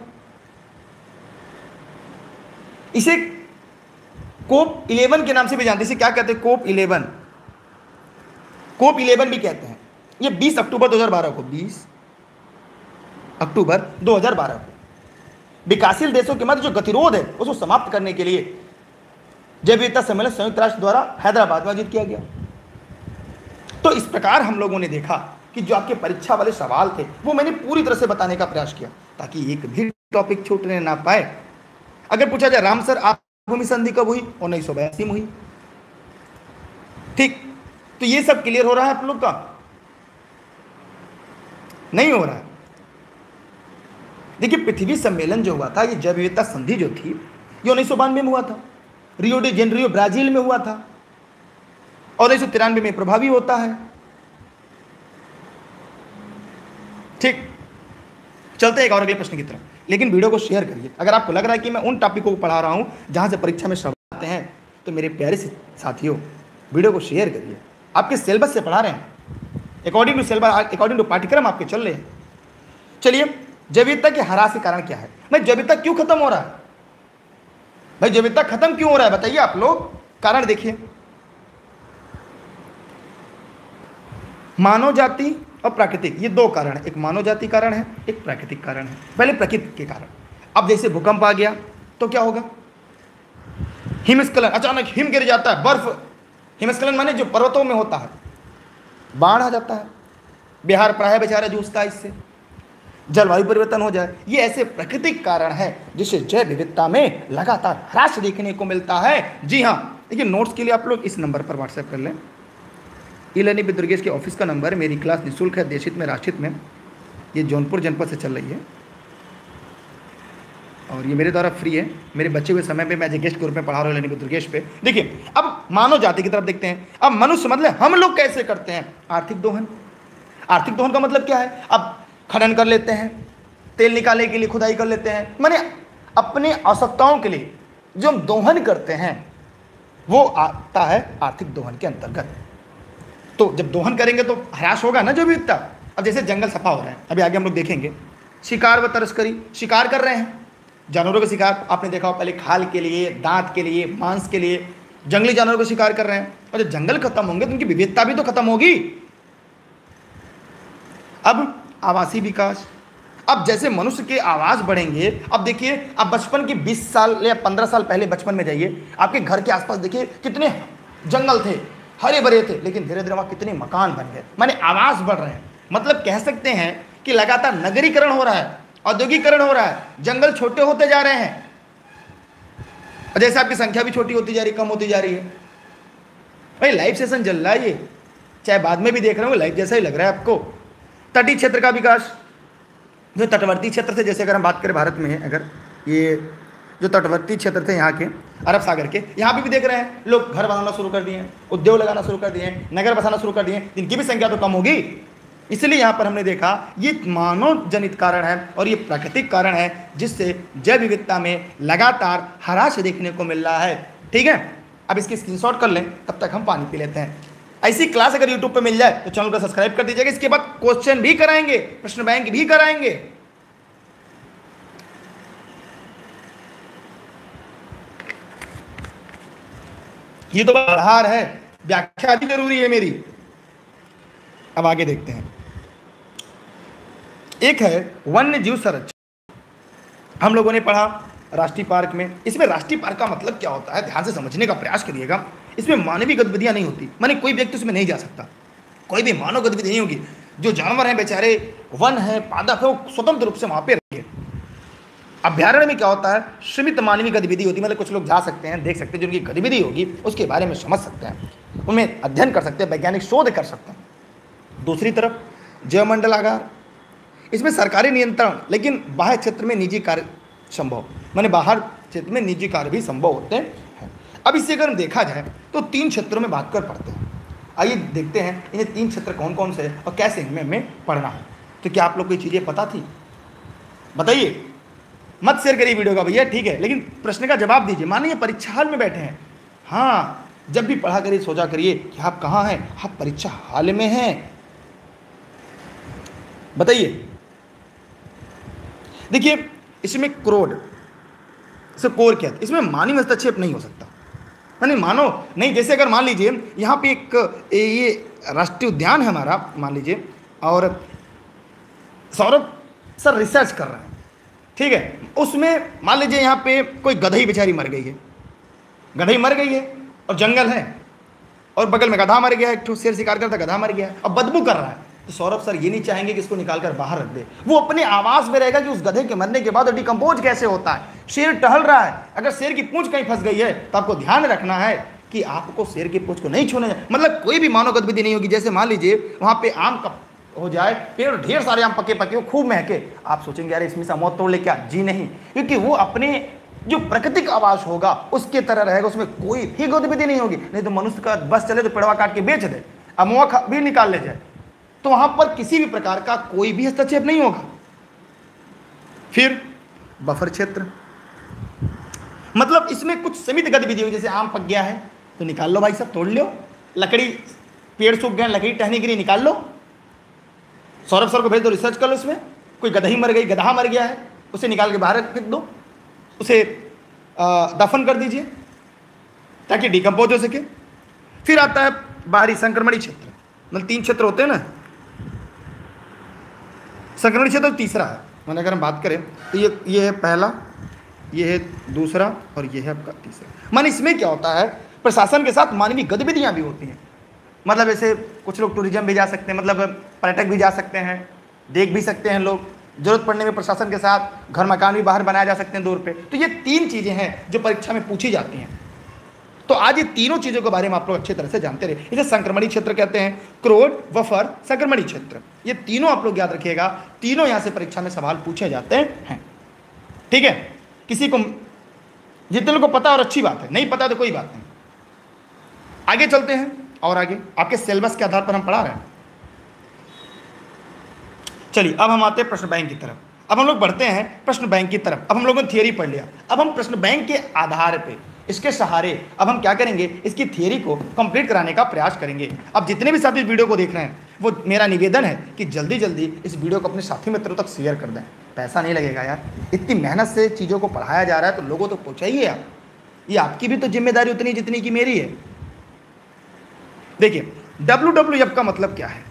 इसे कोप 11 के नाम से भी जानते हैं। इसे क्या कहते हैं? कोप 11। कोप 11 भी कहते हैं। ये 20 अक्टूबर 2012 को, 20 अक्टूबर 2012 को विकासशील देशों के मध्य जो गतिरोध है उसको समाप्त करने के लिए जैव विविधता सम्मेलन संयुक्त राष्ट्र द्वारा हैदराबाद में आयोजित किया गया। तो इस प्रकार हम लोगों ने देखा कि जो आपके परीक्षा वाले सवाल थे वो मैंने पूरी तरह से बताने का प्रयास किया ताकि एक भी टॉपिक छूटने ना पाए। अगर पूछा जाए राम सर आप भूमि संधि कब हुई? 1982 में हुई। ठीक, तो ये सब क्लियर हो रहा है आप लोग का? नहीं हो रहा है? देखिए पृथ्वी सम्मेलन जो हुआ था, ये जैव विविधता संधि जो थी ये 1992 में हुआ था। रियो डी जेनेरियो ब्राजील में हुआ था और 1993 में प्रभावी होता है। ठीक, चलते एक और अगले प्रश्न की तरफ। लेकिन वीडियो को शेयर करिए। अगर आपको लग रहा है कि मैं उन टॉपिकों को पढ़ा रहा हूं जहां से परीक्षा में सवाल आते हैं तो मेरे प्यारे साथियों वीडियो को शेयर करिए। आपके सिलेबस से पढ़ा रहे हैं, according to syllabus, according to पाठ्यक्रम आपके चल रहे हैं। चलिए, जैव विविधता के ह्रास के कारण क्या है? भाई जैव विविधता क्यों खत्म हो रहा है? भाई जैव विविधता खत्म क्यों हो रहा है बताइए आप लोग। कारण देखिए, मानव जाति और प्राकृतिक, ये दो कारण है। एक मानव जाति कारण है, एक प्राकृतिक कारण है। पहले प्रकृति के कारण। अब जैसे भूकंप आ गया तो क्या होगा? हिमस्खलन, अचानक हिम गिर जाता है, बर्फ। हिमस्खलन माने जो पर्वतों में होता है, बाढ़ आ जाता है। बिहार प्राय बेचारा जूझता है इससे। जलवायु परिवर्तन हो जाए, ये ऐसे प्राकृतिक कारण है जिससे जैव विविधता में लगातार ह्रास देखने को मिलता है। जी हाँ, देखिए नोट्स के लिए आप लोग इस नंबर पर व्हाट्सएप कर लें। ई-लर्निंग विद दुर्गेश के ऑफिस का नंबर है। मेरी क्लास निःशुल्क है, देशित में, राष्ट्रित में। ये जौनपुर जनपद से चल रही है और ये मेरे द्वारा फ्री है। मेरे बचे हुए समय पे मैं एज गेस्ट के रूप में पढ़ा रहा हूँ ई-लर्निंग विद दुर्गेश पे। देखिए अब मानव जाति की तरफ देखते हैं। अब मनुष्य मतलब हम लोग कैसे करते हैं? आर्थिक दोहन। आर्थिक दोहन का मतलब क्या है? अब खनन कर लेते हैं, तेल निकालने के लिए खुदाई कर लेते हैं, माने अपनी आवश्यकताओं के लिए जो हम दोहन करते हैं वो आता है आर्थिक दोहन के अंतर्गत। तो जब दोहन करेंगे तो ह्रास होगा ना जैव विविधता। अब जैसे जंगल सफा हो रहा है, अभी आगे हम लोग देखेंगे। शिकार व तस्करी, शिकार कर रहे हैं जानवरों का शिकार। आपने देखा हो पहले खाल के लिए, दांत के लिए, मांस के लिए जंगली जानवरों का शिकार कर रहे हैं। और जब जंगल खत्म होंगे तो उनकी विविधता भी तो खत्म होगी। अब आवासीय विकास, अब जैसे मनुष्य के आवास बढ़ेंगे। अब देखिए, अब बचपन के 20 साल या 15 साल पहले बचपन में जाइए, आपके घर के आसपास देखिए कितने जंगल थे, हरे भरे थे, लेकिन धीरे धीरे वहाँ कितने मकान बन गए, माने आवास बढ़ रहे हैं। मतलब कह सकते हैं कि लगातार नगरीकरण हो रहा है, औद्योगिकरण हो रहा है, जंगल छोटे होते जा रहे हैं और जैसे आपकी संख्या भी छोटी होती जा रही, कम होती जा रही है। भाई लाइव सेशन चल रहा है, ये चाहे बाद में भी देख रहे हो लाइव जैसा ही लग रहा है आपको। तटीय क्षेत्र का विकास, जो तटवर्ती क्षेत्र थे, जैसे अगर हम बात करें भारत में, अगर ये जो तटवर्ती क्षेत्र थे यहाँ के अरब सागर के, यहाँ भी देख रहे हैं लोग घर बनाना शुरू कर दिए हैं, उद्योग लगाना शुरू कर दिए हैं, नगर बसाना शुरू कर दिए हैं, इनकी भी संख्या तो कम होगी। इसलिए यहाँ पर हमने देखा ये मानव जनित कारण है और ये प्राकृतिक कारण है जिससे जैव विविधता में लगातार ह्रास देखने को मिल रहा है। ठीक है, अब इसकी स्क्रीनशॉट कर लें, तब तक हम पानी पी लेते हैं। ऐसी क्लास अगर यूट्यूब पे मिल जाए तो चैनल को सब्सक्राइब कर दीजिएगा। इसके बाद क्वेश्चन भी कराएंगे, प्रश्न बैंक भी कराएंगे। ये तो आधार है, व्याख्या भी जरूरी है मेरी। अब आगे देखते हैं। एक है वन्य जीव संरक्षण। हम लोगों ने पढ़ा राष्ट्रीय पार्क में। इसमें राष्ट्रीय पार्क का मतलब क्या होता है, ध्यान से समझने का प्रयास करिएगा। इसमें मानवीय गतिविधियां नहीं होती, माने कोई व्यक्ति उसमें नहीं जा सकता, कोई भी मानव गतिविधि नहीं होगी। जो जानवर हैं बेचारे, वन है, पादप है, वो स्वतंत्र रूप से वहां पे रहेंगे। अभ्यारण्य में क्या होता है, सीमित मानवीय गतिविधि होती है, मतलब कुछ लोग जा सकते हैं, देख सकते हैं, जिनकी गतिविधि होगी उसके बारे में समझ सकते हैं, उनमें अध्ययन कर सकते हैं, वैज्ञानिक शोध कर सकते हैं। दूसरी तरफ जैवमंडलागार, इसमें सरकारी नियंत्रण लेकिन बाह्य क्षेत्र में निजी कार्य संभव, माने बाहर क्षेत्र में निजी कार्य भी संभव होते हैं। अब इसे अगर हम देखा जाए तो 3 क्षेत्रों में बात कर पढ़ते हैं। आइए देखते हैं इन्हें 3 क्षेत्र कौन कौन से हैं और कैसे इनमें हमें पढ़ना है। तो क्या आप लोग को ये चीज़ें पता थी? बताइए, मत शेयर करिए वीडियो का भैया, ठीक है, लेकिन प्रश्न का जवाब दीजिए। मानिए परीक्षा हाल में बैठे हैं, हाँ, जब भी पढ़ा करिए सोचा करिए कि आप कहाँ हैं, आप परीक्षा हाल में हैं। बताइए, देखिए इसमें क्रोड से कोर क्या है, इसमें मानवीय हस्तक्षेप नहीं हो सकता, यानी मानो नहीं। जैसे अगर मान लीजिए यहाँ पे एक ये राष्ट्रीय उद्यान है हमारा, मान लीजिए, और सौरभ सर रिसर्च कर रहे हैं, ठीक है, उसमें मान लीजिए यहाँ पे कोई गधई बेचारी मर गई है, गधई मर गई है और जंगल है और बगल में गधा मर गया है, एक शेर शिकार करता गधा मर गया है, अब बदबू कर रहा है। तो सौरभ सर ये नहीं चाहेंगे कि इसको निकाल कर बाहर रख दे, वो अपने आवास में रहेगा कि उस गधे के मरने के बाद डिकम्पोज कैसे होता है। शेर टहल रहा है, अगर शेर की पूंछ कहीं फंस गई है तो आपको ध्यान रखना है कि आपको शेर की पूंछ को नहीं छूना है, मतलब कोई भी मानव गतिविधि नहीं होगी। जैसे मान लीजिए वहां पे आम का हो जाए पेड़, ढेर सारे आम पके पके हो, खूब महके, आप सोचेंगे यार इसमें से मौत तोड़ ले क्या? जी नहीं, क्योंकि वो अपने जो प्राकृतिक आवास होगा उसके तरह रहेगा, उसमें कोई भी गतिविधि नहीं होगी। नहीं तो मनुष्य का बस चले तो पेड़वा काट के बेच दे, अमुआ भी निकाल ले जाए, तो वहां पर किसी भी प्रकार का कोई भी हस्तक्षेप नहीं होगा। फिर बफर क्षेत्र, मतलब इसमें कुछ सीमित गतिविधि होगी, जैसे आम पक गया है तो निकाल लो भाई साहब, तोड़ लो, लकड़ी पेड़ सूख गए, लकड़ी टहनी गिरी, निकाल लो, सौरभ सर को भेज दो, रिसर्च कर लो। इसमें कोई गधई मर गई, गधा मर गया है, उसे निकाल के बाहर फेंक दो, उसे दफन कर दीजिए ताकि डिकम्पोज हो सके। फिर आता है बाहरी संक्रमणी क्षेत्र, मतलब 3 क्षेत्र होते हैं ना, संक्रमणी क्षेत्र तीसरा है। मैंने अगर हम बात करें तो ये है पहला, ये है दूसरा और ये है आपका तीसरा। मान इसमें क्या होता है, प्रशासन के साथ मानवीय गतिविधियां भी होती हैं, मतलब ऐसे कुछ लोग टूरिज्म भी जा सकते हैं, मतलब पर्यटक भी जा सकते हैं, देख भी सकते हैं लोग, जरूरत पड़ने में प्रशासन के साथ घर मकान भी बाहर बनाए जा सकते हैं दूर पे। तो ये 3 चीज़ें हैं जो परीक्षा में पूछी जाती हैं। तो आज ये तीनों चीज़ों के बारे में आप लोग अच्छी तरह से जानते रहे। इसे संक्रमणी क्षेत्र कहते हैं, क्रोड, बफर, संक्रमणी क्षेत्र, ये तीनों आप लोग याद रखिएगा, तीनों यहाँ से परीक्षा में सवाल पूछे जाते हैं, ठीक है। किसी को जितने लोगों को पता और अच्छी बात है, नहीं पता तो कोई बात नहीं। आगे चलते हैं और आगे आपके सिलेबस के आधार पर हम पढ़ा रहे हैं। चलिए अब हम आते हैं प्रश्न बैंक की तरफ। अब हम लोग बढ़ते हैं प्रश्न बैंक की तरफ। अब हम लोगों ने थियरी पढ़ लिया, अब हम प्रश्न बैंक के आधार पे, इसके सहारे अब हम क्या करेंगे, इसकी थियरी को कंप्लीट कराने का प्रयास करेंगे। अब जितने भी साथी इस वीडियो को देख रहे हैं, वो मेरा निवेदन है कि जल्दी जल्दी इस वीडियो को अपने साथी मित्रों तक शेयर कर दें। पैसा नहीं लगेगा यार, इतनी मेहनत से चीज़ों को पढ़ाया जा रहा है तो लोगों तक पहुँचाइए आप। ये आपकी भी तो जिम्मेदारी उतनी जितनी की मेरी है। देखिए WWF का मतलब क्या है,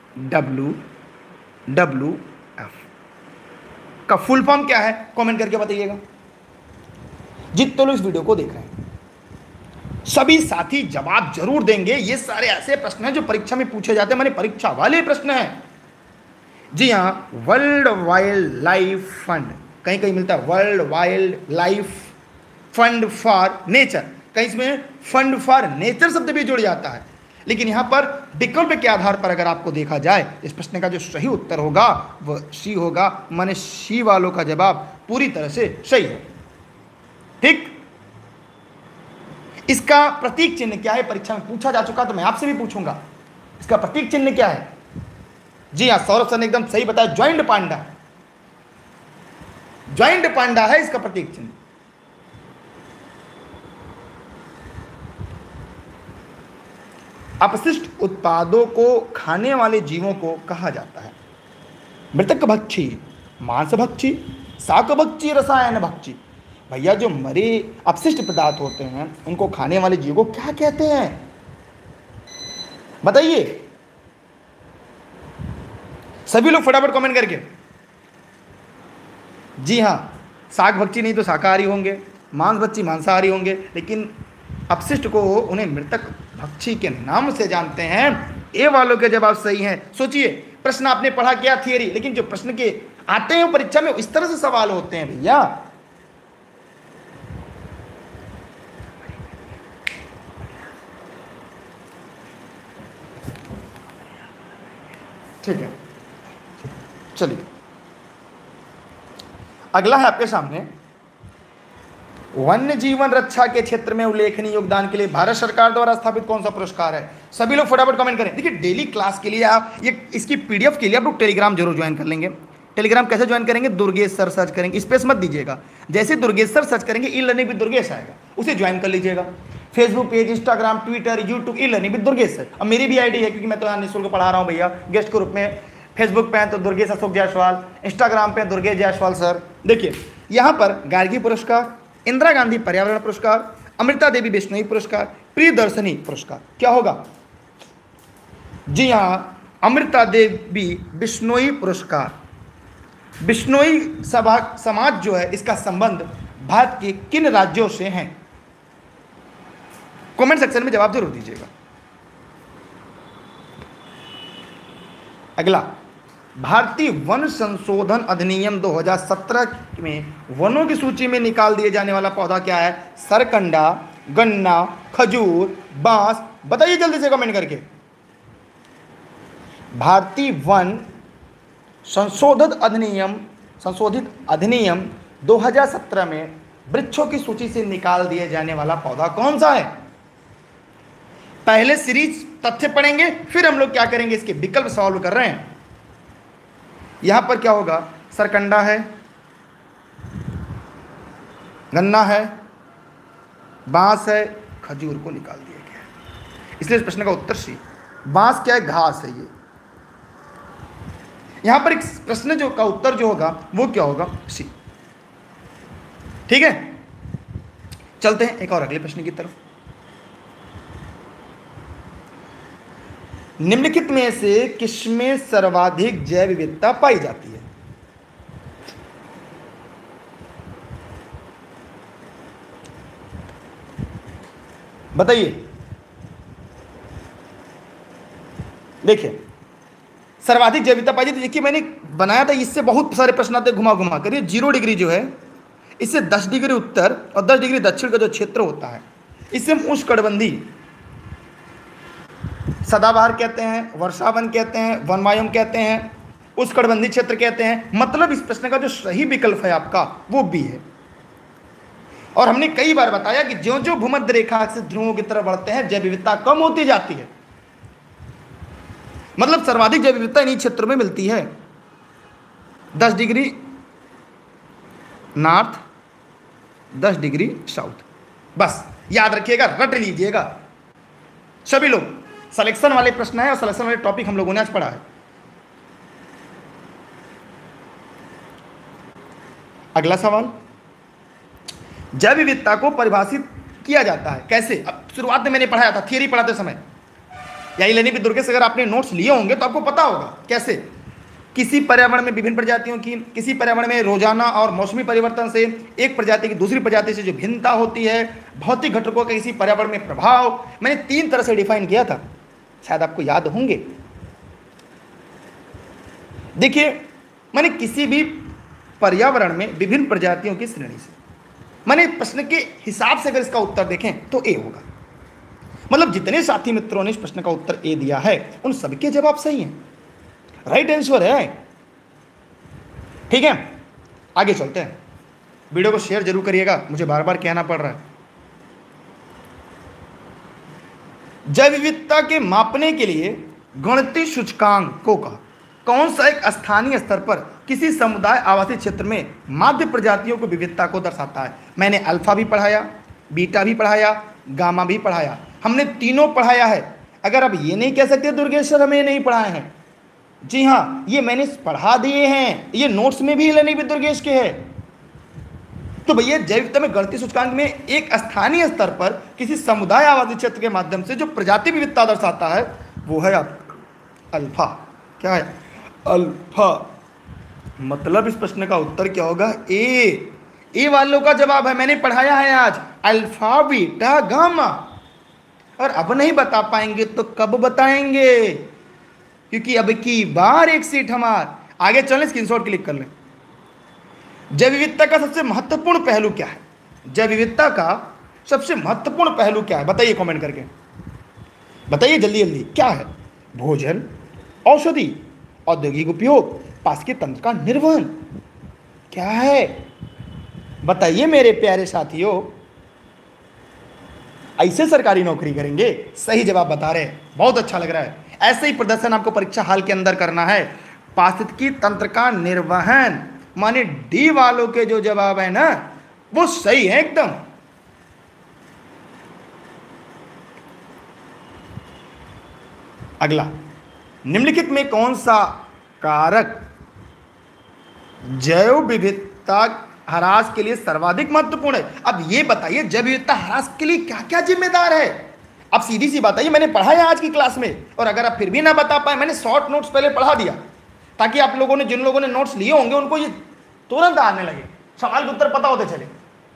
WWF का फुल फॉर्म क्या है, कमेंट करके बताइएगा। जितने लोग इस वीडियो को देख रहे हैं सभी साथी जवाब जरूर देंगे। ये सारे ऐसे प्रश्न हैं जो परीक्षा में पूछे जाते हैं, माने परीक्षा वाले प्रश्न हैं। जी हाँ, वर्ल्ड वाइल्ड लाइफ फंड, कहीं कहीं मिलता है World Wildlife Fund for Nature, कहीं इसमें फंड फॉर नेचर शब्द भी जुड़ जाता है। लेकिन यहाँ पर विकल्प के आधार पर अगर आपको देखा जाए, इस प्रश्न का जो सही उत्तर होगा वह सी होगा, माने सी वालों का जवाब पूरी तरह से सही है, ठीक। इसका प्रतीक चिन्ह क्या है, परीक्षा में पूछा जा चुका, तो मैं आपसे भी पूछूंगा, इसका प्रतीक चिन्ह क्या है। जी हाँ, सौरभ सर ने एकदम सही बताया, ज्वाइंट पांडा, ज्वाइंट पांडा है इसका प्रतीक चिन्ह। अपशिष्ट उत्पादों को खाने वाले जीवों को कहा जाता है मृतक भक्षी, मांस भक्षी, शाक भक्षी, रसायन भक्षी। भैया जो मरे अपशिष्ट पदार्थ होते हैं उनको खाने वाले जीवों को क्या कहते हैं, बताइए सभी लोग फटाफट कमेंट करके। जी हाँ, शाक भक्षी नहीं तो शाकाहारी होंगे, मांस भक्षी मांसाहारी होंगे, लेकिन अपशिष्ट को उन्हें मृतक भक्षी के नाम से जानते हैं। ए वालों के जवाब सही हैं। सोचिए, प्रश्न आपने पढ़ा क्या थियरी, लेकिन जो प्रश्न के आते हैं परीक्षा में इस तरह से सवाल होते हैं भैया। ठीक है, चलिए अगला है आपके सामने, वन्य जीवन रक्षा के क्षेत्र में उल्लेखनीय योगदान के लिए भारत सरकार द्वारा स्थापित कौन सा पुरस्कार है। सभी लोग फटाफट कमेंट करें। देखिए, डेली क्लास के लिए आप ये इसकी पीडीएफ के लिए आप लोग टेलीग्राम जरूर ज्वाइन कर लेंगे। टेलीग्राम कैसे ज्वाइन करेंगे, दुर्गेश सर सर्च करेंगे, स्पेस मत दीजिएगा, जैसे दुर्गेश सर सर्च करेंगे ई लर्निंग विद दुर्गेश आएगा, उसे ज्वाइन कर लीजिएगा। Facebook page, Instagram, Twitter, YouTube, e learning with Durgesh है। अब मेरी भी आईडी है, क्योंकि मैं तो यहाँ निःशुल्क पढ़ा रहा हूँ भैया गेस्ट के रूप में। फेसबुक पे है तो दुर्गेश अशोक जायसवाल, इंस्टाग्राम पे दुर्गेश जायसवाल सर। देखिए यहाँ पर गार्गी पुरस्कार, इंदिरा गांधी पर्यावरण पुरस्कार, अमृता देवी बिश्नोई पुरस्कार, प्रियदर्शनी पुरस्कार। क्या होगा जी हाँ, अमृता देवी बिश्नोई पुरस्कार। बिश्नोई सभा समाज जो है, इसका संबंध भारत के किन राज्यों से है? कमेंट सेक्शन में जवाब जरूर दीजिएगा। अगला, भारतीय वन संशोधन अधिनियम 2017 में वनों की सूची में निकाल दिए जाने वाला पौधा क्या है? सरकंडा, गन्ना, खजूर, बांस। बताइए जल्दी से कमेंट करके। भारतीय वन संशोधित अधिनियम 2017 में वृक्षों की सूची से निकाल दिए जाने वाला पौधा कौन सा है? पहले सीरीज तथ्य पढ़ेंगे, फिर हम लोग क्या करेंगे, इसके विकल्प सॉल्व कर रहे हैं। यहां पर क्या होगा, सरकंडा है, गन्ना है, बांस है, खजूर को निकाल दिया गया है, इसलिए इस प्रश्न का उत्तर सी। बांस क्या है? घास है ये। यहां पर एक प्रश्न जो का उत्तर जो होगा वो क्या होगा? सी। ठीक है, चलते हैं एक और अगले प्रश्न की तरफ। निम्नलिखित में से किसमें सर्वाधिक जैव विविधता पाई जाती है? बताइए। देखिए, सर्वाधिक जैव विविधता पाई जाती है। देखिए, मैंने बनाया था, इससे बहुत सारे प्रश्न आते घुमा घुमा कर। 0 डिग्री जो है, इससे 10 डिग्री उत्तर और 10 डिग्री दक्षिण का जो क्षेत्र होता है, इसे हम उष्णकटिबंधी सदाबहार कहते हैं, वर्षावन कहते हैं, वनवायुम कहते हैं, उष्णकटिबंधीय क्षेत्र कहते हैं। मतलब इस प्रश्न का जो सही विकल्प है आपका वो बी है। और हमने कई बार बताया कि ज्यों ज्यों भूमध्य रेखा से ध्रुवों की तरफ बढ़ते हैं, जैव विविधता कम होती जाती है। मतलब सर्वाधिक जैव विविधता इन्हीं क्षेत्रों में मिलती है। 10 डिग्री नॉर्थ, 10 डिग्री साउथ। बस याद रखिएगा, रट लीजिएगा सभी लोग। सिलेक्शन वाले प्रश्न है और सिलेक्शन वाले टॉपिक हम लोगों ने आज पढ़ा है। अगला सवाल, जैव विविधता को परिभाषित किया जाता है कैसे? अब शुरुआत में मैंने पढ़ाया था, थियरी पढ़ाते समय, या लर्निंग विद दुर्गेश अगर आपने नोट्स लिए होंगे तो आपको पता होगा कैसे। किसी पर्यावरण में विभिन्न प्रजातियों की, किसी पर्यावरण में रोजाना और मौसमी परिवर्तन से एक प्रजाति की दूसरी प्रजाति से जो भिन्नता होती है, भौतिक घटकों का किसी पर्यावरण में प्रभाव, मैंने 3 तरह से डिफाइन किया था, शायद आपको याद होंगे। देखिए, मैंने किसी भी पर्यावरण में विभिन्न प्रजातियों की श्रेणी से, मैंने प्रश्न के हिसाब से अगर इसका उत्तर देखें तो ए होगा। मतलब जितने साथी मित्रों ने इस प्रश्न का उत्तर ए दिया है उन सबके जवाब सही हैं, राइट आंसर है। ठीक है, आगे चलते हैं। वीडियो को शेयर जरूर करिएगा, मुझे बार बार कहना पड़ रहा है। जैव विविधता के मापने के लिए गणितीय सूचकांकों का कौन सा एक स्थानीय स्तर पर किसी समुदाय आवासीय क्षेत्र में माध्य प्रजातियों को विविधता को दर्शाता है? मैंने अल्फा भी पढ़ाया, बीटा भी पढ़ाया, गामा भी पढ़ाया, हमने तीनों पढ़ाया है। अगर अब ये नहीं कह सकते दुर्गेश सर हमें नहीं पढ़ाए हैं, जी हाँ, ये मैंने पढ़ा दिए हैं, ये नोट्स में भी नहीं भी दुर्गेश के है। तो भैया जैव विविधता में गणितीय सूचकांक में एक स्थानीय स्तर पर किसी समुदाय आवासीय क्षेत्र के माध्यम से जो प्रजाति विविधता दर्शाता है वो है आपका अल्फा। क्या है? अल्फा। मतलब इस प्रश्न का उत्तर क्या होगा? ए। ए वालों का जवाब है, मैंने पढ़ाया है आज, अल्फा बीटा गामा। और अब नहीं बता पाएंगे तो कब बताएंगे, क्योंकि अब की बार एक सीट हमार। आगे चलें, स्क्रीनशॉट क्लिक कर लें। जैव विविधता का सबसे महत्वपूर्ण पहलू क्या है? जैव विविधता का सबसे महत्वपूर्ण पहलू क्या है? बताइए कमेंट करके, बताइए जल्दी जल्दी, क्या है? भोजन, औषधि, औद्योगिक उपयोग, पारिस्थितिकी तंत्र का निर्वहन। क्या है बताइए मेरे प्यारे साथियों। ऐसे सरकारी नौकरी करेंगे? सही जवाब बता रहे हैं, बहुत अच्छा लग रहा है। ऐसे ही प्रदर्शन आपको परीक्षा हाल के अंदर करना है। पारिस्थितिकी तंत्र का निर्वहन, माने डी वालों के जो जवाब है ना वो सही है एकदम। अगला, निम्नलिखित में कौन सा कारक जैव विविधता ह्रास के लिए सर्वाधिक महत्वपूर्ण है? अब ये बताइए जैव विविधता ह्रास के लिए क्या क्या जिम्मेदार है? अब सीधी सी बात है, मैंने पढ़ाया आज की क्लास में, और अगर आप फिर भी ना बता पाए, मैंने शॉर्ट नोट्स पहले पढ़ा दिया ताकि आप लोगों ने, जिन लोगों ने नोट्स लिए होंगे उनको ये तुरंत आने लगे, सवाल के उत्तर पता होते चले।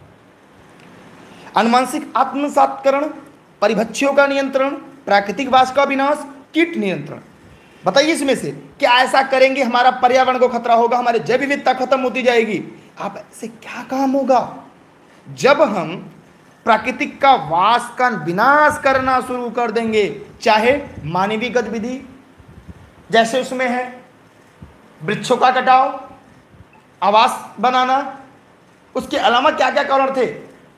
अनुवांशिक आत्मसात्करण, परिभक्षियों का नियंत्रण, प्राकृतिक वास का विनाश, कीट नियंत्रण। बताइए इसमें से क्या ऐसा करेंगे हमारा पर्यावरण को खतरा होगा, हमारी जैव विविधता खत्म होती जाएगी? आप ऐसे क्या काम होगा? जब हम प्राकृतिक का वास का विनाश करना शुरू कर देंगे, चाहे मानवीय गतिविधि जैसे उसमें है वृक्षों का कटाव, आवास बनाना, उसके अलावा क्या क्या कारण थे,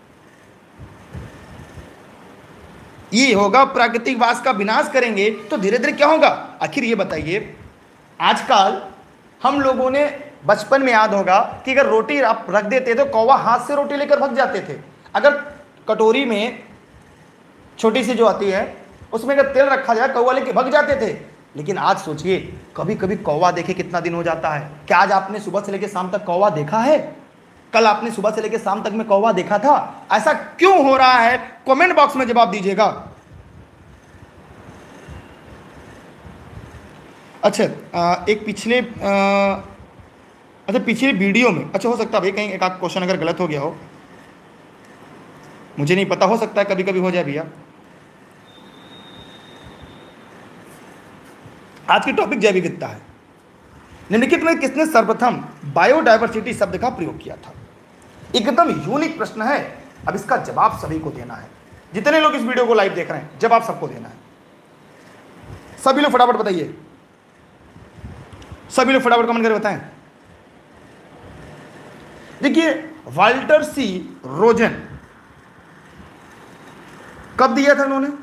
ये होगा प्राकृतिक वास का विनाश करेंगे तो धीरे धीरे क्या होगा? आखिर ये बताइए, आजकल हम लोगों ने बचपन में याद होगा कि अगर रोटी आप रख देते तो कौवा हाथ से रोटी लेकर भाग जाते थे। अगर कटोरी में छोटी सी जो आती है उसमें अगर तेल रखा जाए कौवा लेके भाग जाते थे। लेकिन आज सोचिए, कभी कभी कौवा देखे कितना दिन हो जाता है। क्या आज आपने सुबह से लेकर शाम तक कौवा देखा है? कल आपने सुबह से लेकर शाम तक में कौवा देखा था? ऐसा क्यों हो रहा है? कमेंट बॉक्स में जवाब दीजिएगा। अच्छा, एक पिछले वीडियो में, अच्छा हो सकता है भाई कहीं एक आध क्वेश्चन अगर गलत हो गया हो, मुझे नहीं पता, हो सकता है कभी कभी हो जाए भैया। आज की टॉपिक जैव विविधता है। निम्नलिखित में किसने सर्वप्रथम बायोडायवर्सिटी शब्द का प्रयोग किया था? एकदम यूनिक प्रश्न है। अब इसका जवाब सभी को देना है। जितने लोग इस वीडियो को लाइव देख रहे हैं, जवाब सबको देना है। सभी लोग फटाफट बताइए, सभी लोग फटाफट कमेंट करके बताएं। देखिए, वाल्टर सी रोजन कब दिया था उन्होंने?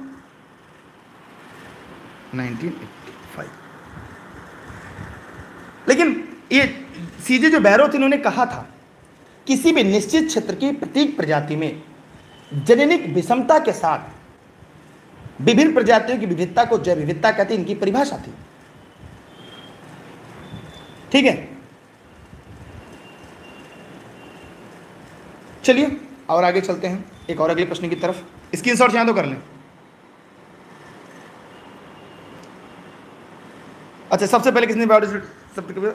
1985। लेकिन ये सीजे जो बैरो थे, उन्होंने कहा था किसी भी निश्चित क्षेत्र की प्रत्येक प्रजाति में जननिक विषमता के साथ विभिन्न प्रजातियों की विविधता को जैव विविधता कहते हैं। इनकी परिभाषा थी। ठीक है, चलिए और आगे चलते हैं एक और अगले प्रश्न की तरफ। स्क्रीनशॉट चाहे तो कर लें। अच्छा, सबसे पहले किसने बायोडायवर्सिटी शब्द?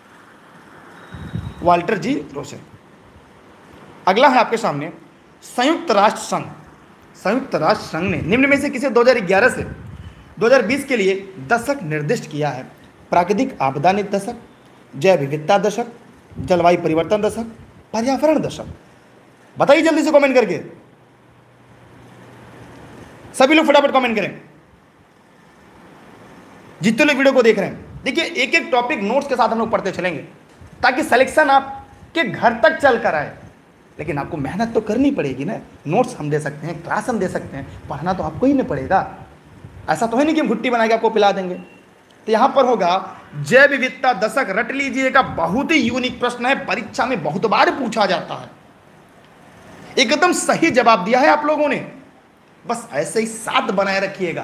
Walter G Rosen. अगला है आपके सामने संयुक्त राष्ट्र संघ। संयुक्त राष्ट्र संघ ने निम्न में से किसे 2011 से 2020 के लिए दशक निर्दिष्ट किया है? प्राकृतिक आपदा दशक, जैव विविधता दशक, जलवायु परिवर्तन दशक, पर्यावरण दशक। बताइए जल्दी से कमेंट करके, सभी लोग फटाफट कमेंट करें जितने लोग वीडियो को देख रहे हैं। देखिए, एक एक टॉपिक नोट्स के साथ हम लोग पढ़ते चलेंगे ताकि सिलेक्शन आपके घर तक चल कर आए। लेकिन आपको मेहनत तो करनी पड़ेगी ना। नोट्स हम दे सकते हैं, क्लास हम दे सकते हैं, पढ़ना तो आपको ही नहीं पड़ेगा। ऐसा तो है नहीं कि हम घुट्टी बना के आपको पिला देंगे। तो यहां पर होगा जैव विविधता दशक। रट लीजिएगा, बहुत ही यूनिक प्रश्न है, परीक्षा में बहुत बार पूछा जाता है। एकदम सही जवाब दिया है आप लोगों ने, बस ऐसे ही साथ बनाए रखिएगा।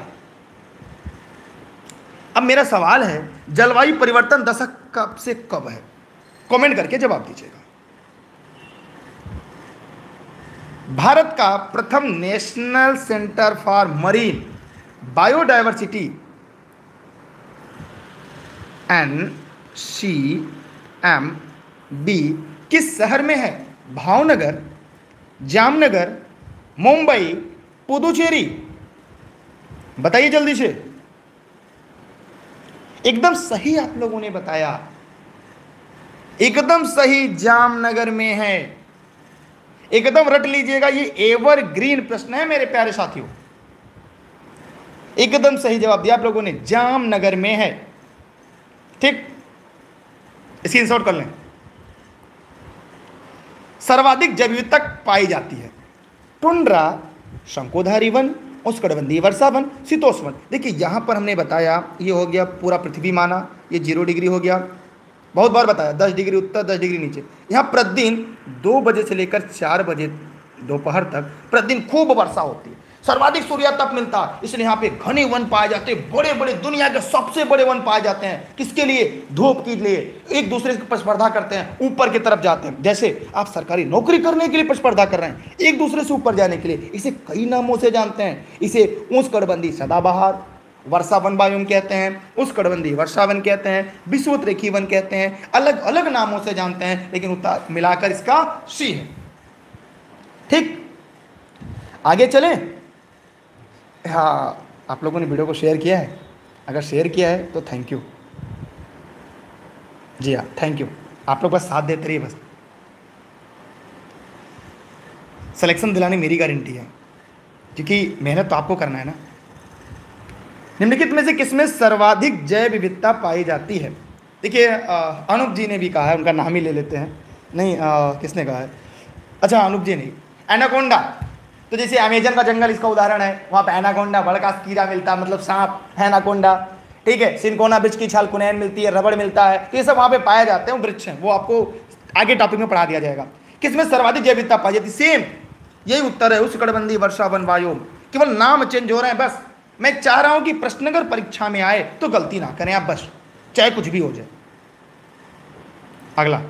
अब मेरा सवाल है, जलवायु परिवर्तन दशक कब से कब है? कमेंट करके जवाब दीजिएगा। भारत का प्रथम national centre for marine biodiversity NCMB किस शहर में है? भावनगर, जामनगर, मुंबई, पुदुचेरी। बताइए जल्दी से। एकदम सही आप लोगों ने बताया, एकदम सही, जामनगर में है। एकदम रट लीजिएगा, ये एवरग्रीन प्रश्न है मेरे प्यारे साथियों। एकदम सही जवाब दिया आप लोगों ने, जामनगर में है। ठीक, स्क्रीनशॉट कर लें। सर्वाधिक जैव विविधता पाई जाती है टुंड्रा, शंकुधारी वन, उष्णकटिबंधीय वर्षा वन, शीतोष्ण वन। देखिए यहां पर हमने बताया, ये हो गया पूरा पृथ्वी माना, ये 0 डिग्री हो गया। बहुत बार बताया 10 डिग्री उत्तर 10 डिग्री नीचे। यहाँ प्रतिदिन 2 बजे से लेकर 4 बजे दोपहर तक प्रतिदिन खूब वर्षा होती है, सर्वाधिक सूर्य तप मिलता है, इसलिए यहाँ पे घने वन पाए जाते हैं, बड़े बड़े दुनिया के सबसे बड़े वन पाए जाते हैं। किसके लिए? धूप के लिए। एक दूसरे से प्रतिस्पर्धा करते हैं, ऊपर की तरफ जाते हैं। जैसे आप सरकारी नौकरी करने के लिए प्रतिस्पर्धा कर रहे हैं, एक दूसरे से ऊपर जाने के लिए। इसे कई नामों से जानते हैं। इसे उष्णकटिबंधीय सदाबहार वर्षा वन बायोम कहते हैं, उष्णकटिबंधीय वर्षा वन कहते हैं, विषुवत-रेखीय वन कहते हैं, अलग अलग नामों से जानते हैं, लेकिन उत्तर मिलाकर इसका सी है। ठीक, आगे चलें। हाँ, आप लोगों ने वीडियो को शेयर किया है? अगर शेयर किया है तो थैंक यू। जी हाँ, थैंक यू। आप लोग बस साथ देते रहिए, बस सिलेक्शन दिलाने मेरी गारंटी है, क्योंकि मेहनत तो आपको करना है ना। निम्नलिखित में से किसमें सर्वाधिक जैव विविधता पाई जाती है? देखिए अनूप जी ने भी कहा है, उनका नाम ही ले लेते हैं। नहीं, किसने कहा है? अच्छा, अनूप जी नहीं, एनाकोंडा। तो जैसे अमेजन का जंगल इसका उदाहरण है, वहाँ पे एनाकोंडा बड़का कीड़ा मिलता है, मतलब सांप है एनाकोंडा। ठीक है, सिनकोना वृक्ष की छाल कुनैन मिलती है, रबड़ मिलता है, तो ये सब वहाँ पे पाए जाते हैं, वृक्ष हैं। वो आपको आगे टॉपिक में पढ़ा दिया जाएगा। किसमें सर्वाधिक जैव विविधता पाई जाती? सेम यही उत्तर है, उष्णकटिबंधीय वर्षा वन बायोम। केवल नाम चेंज हो रहे हैं बस। मैं चाह रहा हूं कि प्रश्न अगर परीक्षा में आए तो गलती ना करें आप, बस चाहे कुछ भी हो जाए। अगला,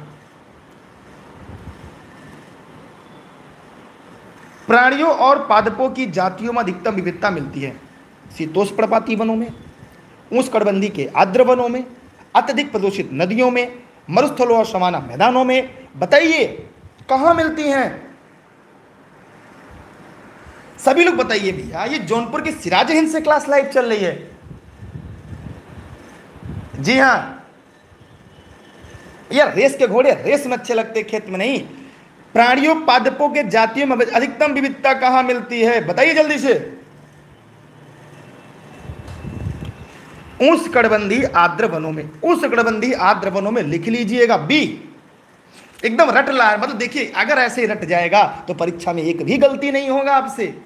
प्राणियों और पादपों की जातियों में अधिकतम विविधता मिलती है शीतोष्ण पर्णपाती वनों में, उष्णकटिबंधीय के आर्द्र वनों में, अत्यधिक प्रदूषित नदियों में, मरुस्थलों और सवाना मैदानों में। बताइए कहां मिलती हैं? सभी लोग बताइए भैया। ये जौनपुर के सिराज हिंद से क्लास लाइव चल रही है। जी हाँ, यार रेस के घोड़े रेस में अच्छे लगते, खेत में नहीं। प्राणियों पादपों के जातियों में अधिकतम विविधता कहां मिलती है? बताइए जल्दी से। उष्णकटिबंधीय आर्द्र वनों में। उष्णकटिबंधीय आर्द्र वनों में लिख लीजिएगा बी। एकदम रट ला, मतलब देखिए अगर ऐसे ही रट जाएगा तो परीक्षा में एक भी गलती नहीं होगा आपसे।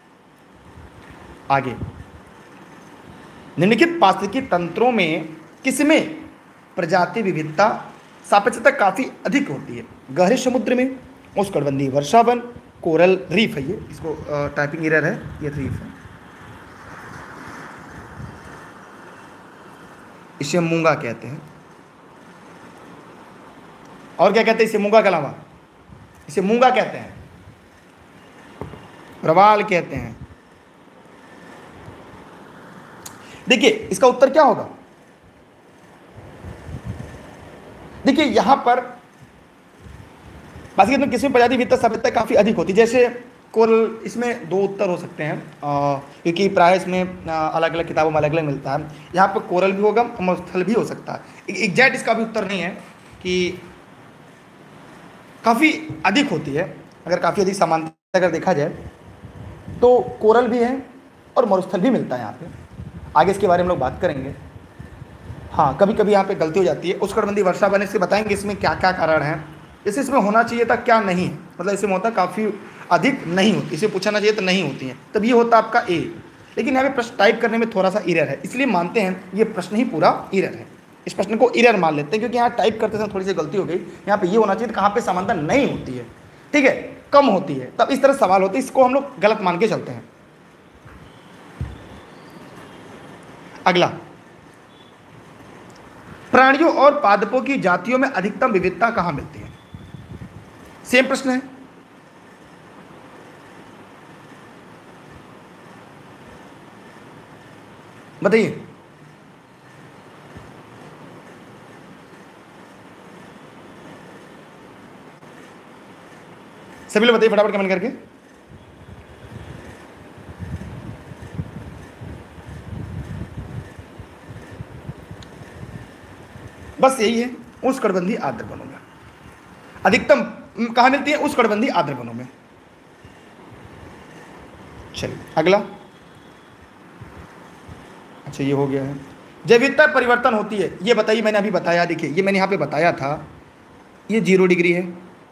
आगे, निम्नलिखित पारिस्थितिकी तंत्रों में किसमें प्रजाति विविधता सापेक्षता काफी अधिक होती है? गहरे समुद्र में, उष्णकटिबंधीय वर्षा वन, कोरल रीफ है। ये इसको टाइपिंग एरर है, ये रीफ है। इसे मूंगा कहते हैं। और क्या कहते हैं इसे? मूंगा के अलावा इसे मूंगा कहते हैं, प्रवाल कहते हैं। देखिए इसका उत्तर क्या होगा? देखिए यहां पर बात में किसी प्रजाति विविधता सापेक्षता काफी अधिक होती है। जैसे कोरल, इसमें 2 उत्तर हो सकते हैं, क्योंकि प्राय इसमें अलग अलग किताबों में अलग अलग मिलता है। यहाँ पर कोरल भी होगा, मरुस्थल भी हो सकता है। एग्जैक्ट इसका भी उत्तर नहीं है कि काफ़ी अधिक होती है। अगर काफ़ी अधिक समानता अगर देखा जाए तो कोरल भी है और मरुस्थल भी मिलता है यहाँ पे। आगे इसके बारे में लोग बात करेंगे। हाँ, कभी कभी यहाँ पे गलती हो जाती है। उष्णकटिबंधीय वर्षा वन से बताएंगे इसमें क्या क्या कारण है, जैसे इसमें होना चाहिए था क्या नहीं है, मतलब इसमें होता काफ़ी अधिक नहीं होती, इसे पूछना चाहिए तो नहीं होती है, तब ये होता आपका ए। लेकिन यहाँ पे प्रश्न टाइप करने में थोड़ा सा इरर है, इसलिए मानते हैं ये प्रश्न ही पूरा इरर है। इस प्रश्न को इरर मान लेते हैं, क्योंकि यहाँ टाइप करते समय थोड़ी सी गलती हो गई। यहाँ पे ये होना चाहिए कहाँ पे समानता नहीं होती है, ठीक है, कम होती है, तब इस तरह सवाल होते हैं। इसको हम लोग गलत मान के चलते हैं। अगला, प्राणियों और पादपों की जातियों में अधिकतम विविधता कहां मिलती है? सेम प्रश्न है। बताइए। सभी लोग बताइए फटाफट कमेंट करके। बस यही है, उष्णकटिबंधीय आर्द्र वनों में अधिकतम कहां मिलती है? उष्णकटिबंधीय आर्द्र वनों में। चलिए अगला। अच्छा ये हो गया है। जैव विविधता परिवर्तन होती है, ये बताइए। मैंने अभी बताया, देखिए ये मैंने यहां पे बताया था, ये 0 डिग्री है।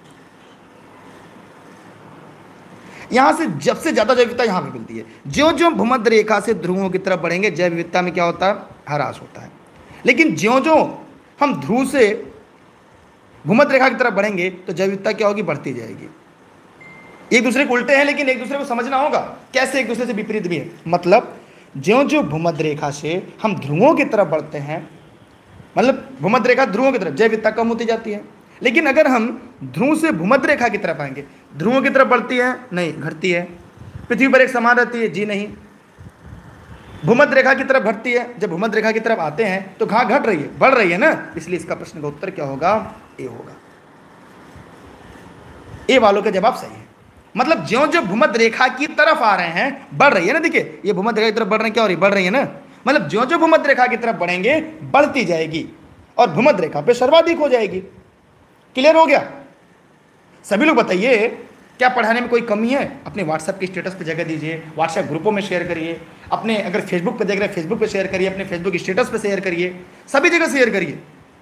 यहां से जब से ज्यादा जैव विविधता यहां पे मिलती है। ज्यों ज्यों भूमध्य रेखा से ध्रुवों की तरफ बढ़ेंगे जैव विविधता में क्या होता है? ह्रास होता है। लेकिन ज्यों ज्यों हम ध्रुव से भूमध्य रेखा की तरफ बढ़ेंगे तो जैव विविधता क्या होगी? बढ़ती जाएगी। एक दूसरे को उल्टे हैं, लेकिन एक दूसरे को समझना होगा कैसे एक दूसरे से विपरीत भी है। मतलब ज्यों ज्यों भूमध्य रेखा से हम ध्रुवों की तरफ बढ़ते हैं, मतलब भूमध्य रेखा ध्रुवों की तरफ, जैव विविधता कम होती जाती है। लेकिन अगर हम ध्रुव से भूमध्य रेखा की तरफ आएंगे, ध्रुवों की तरफ बढ़ती है? नहीं, घटती है। पृथ्वी पर एक समान रहती है? जी नहीं। भूमध्य रेखा की तरफ घटती है। जब भूमध्य रेखा की तरफ आते हैं तो कहाँ घट रही है? बढ़ रही है ना। इसलिए इसका प्रश्न का उत्तर क्या होगा? ए होगा। ए वालों का जवाब सही है। मतलब ज्यों ज्यों भूमध्य रेखा की तरफ आ रहे हैं, बढ़ रही है ना। देखिए ये भूमध्य रेखा की तरफ बढ़ रहे हैं, क्या हो रही है? बढ़ रही है ना। मतलब ज्यों ज्यों भूमध्य रेखा की तरफ बढ़ेंगे बढ़ती जाएगी और भूमध्य रेखा पे सर्वाधिक हो जाएगी। क्लियर हो गया? सभी लोग बताइए, क्या पढ़ाने में कोई कमी है? अपने व्हाट्सएप के स्टेटस पे जगह दीजिए, व्हाट्सएप ग्रुपों में शेयर करिए, अपने अगर फेसबुक पे देख रहे हैं फेसबुक पे शेयर करिए, अपने फेसबुक स्टेटस पे शेयर करिए, सभी जगह शेयर करिए।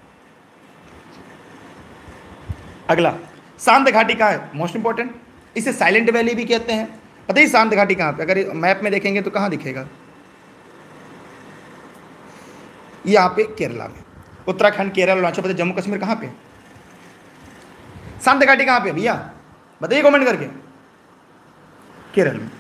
अगला, शांत घाटी कहाँ है? Most important. इसे साइलेंट वैली भी कहते हैं। बताइए शांत घाटी कहाँ पे? अगर मैप में देखेंगे तो कहाँ दिखेगा? यहाँ पे केरला में। उत्तराखंड, केरल, अरुणाचल प्रदेश, जम्मू कश्मीर कहाँ पे? शांत घाटी कहाँ पे भैया? बताइए कमेंट करके। केरल में।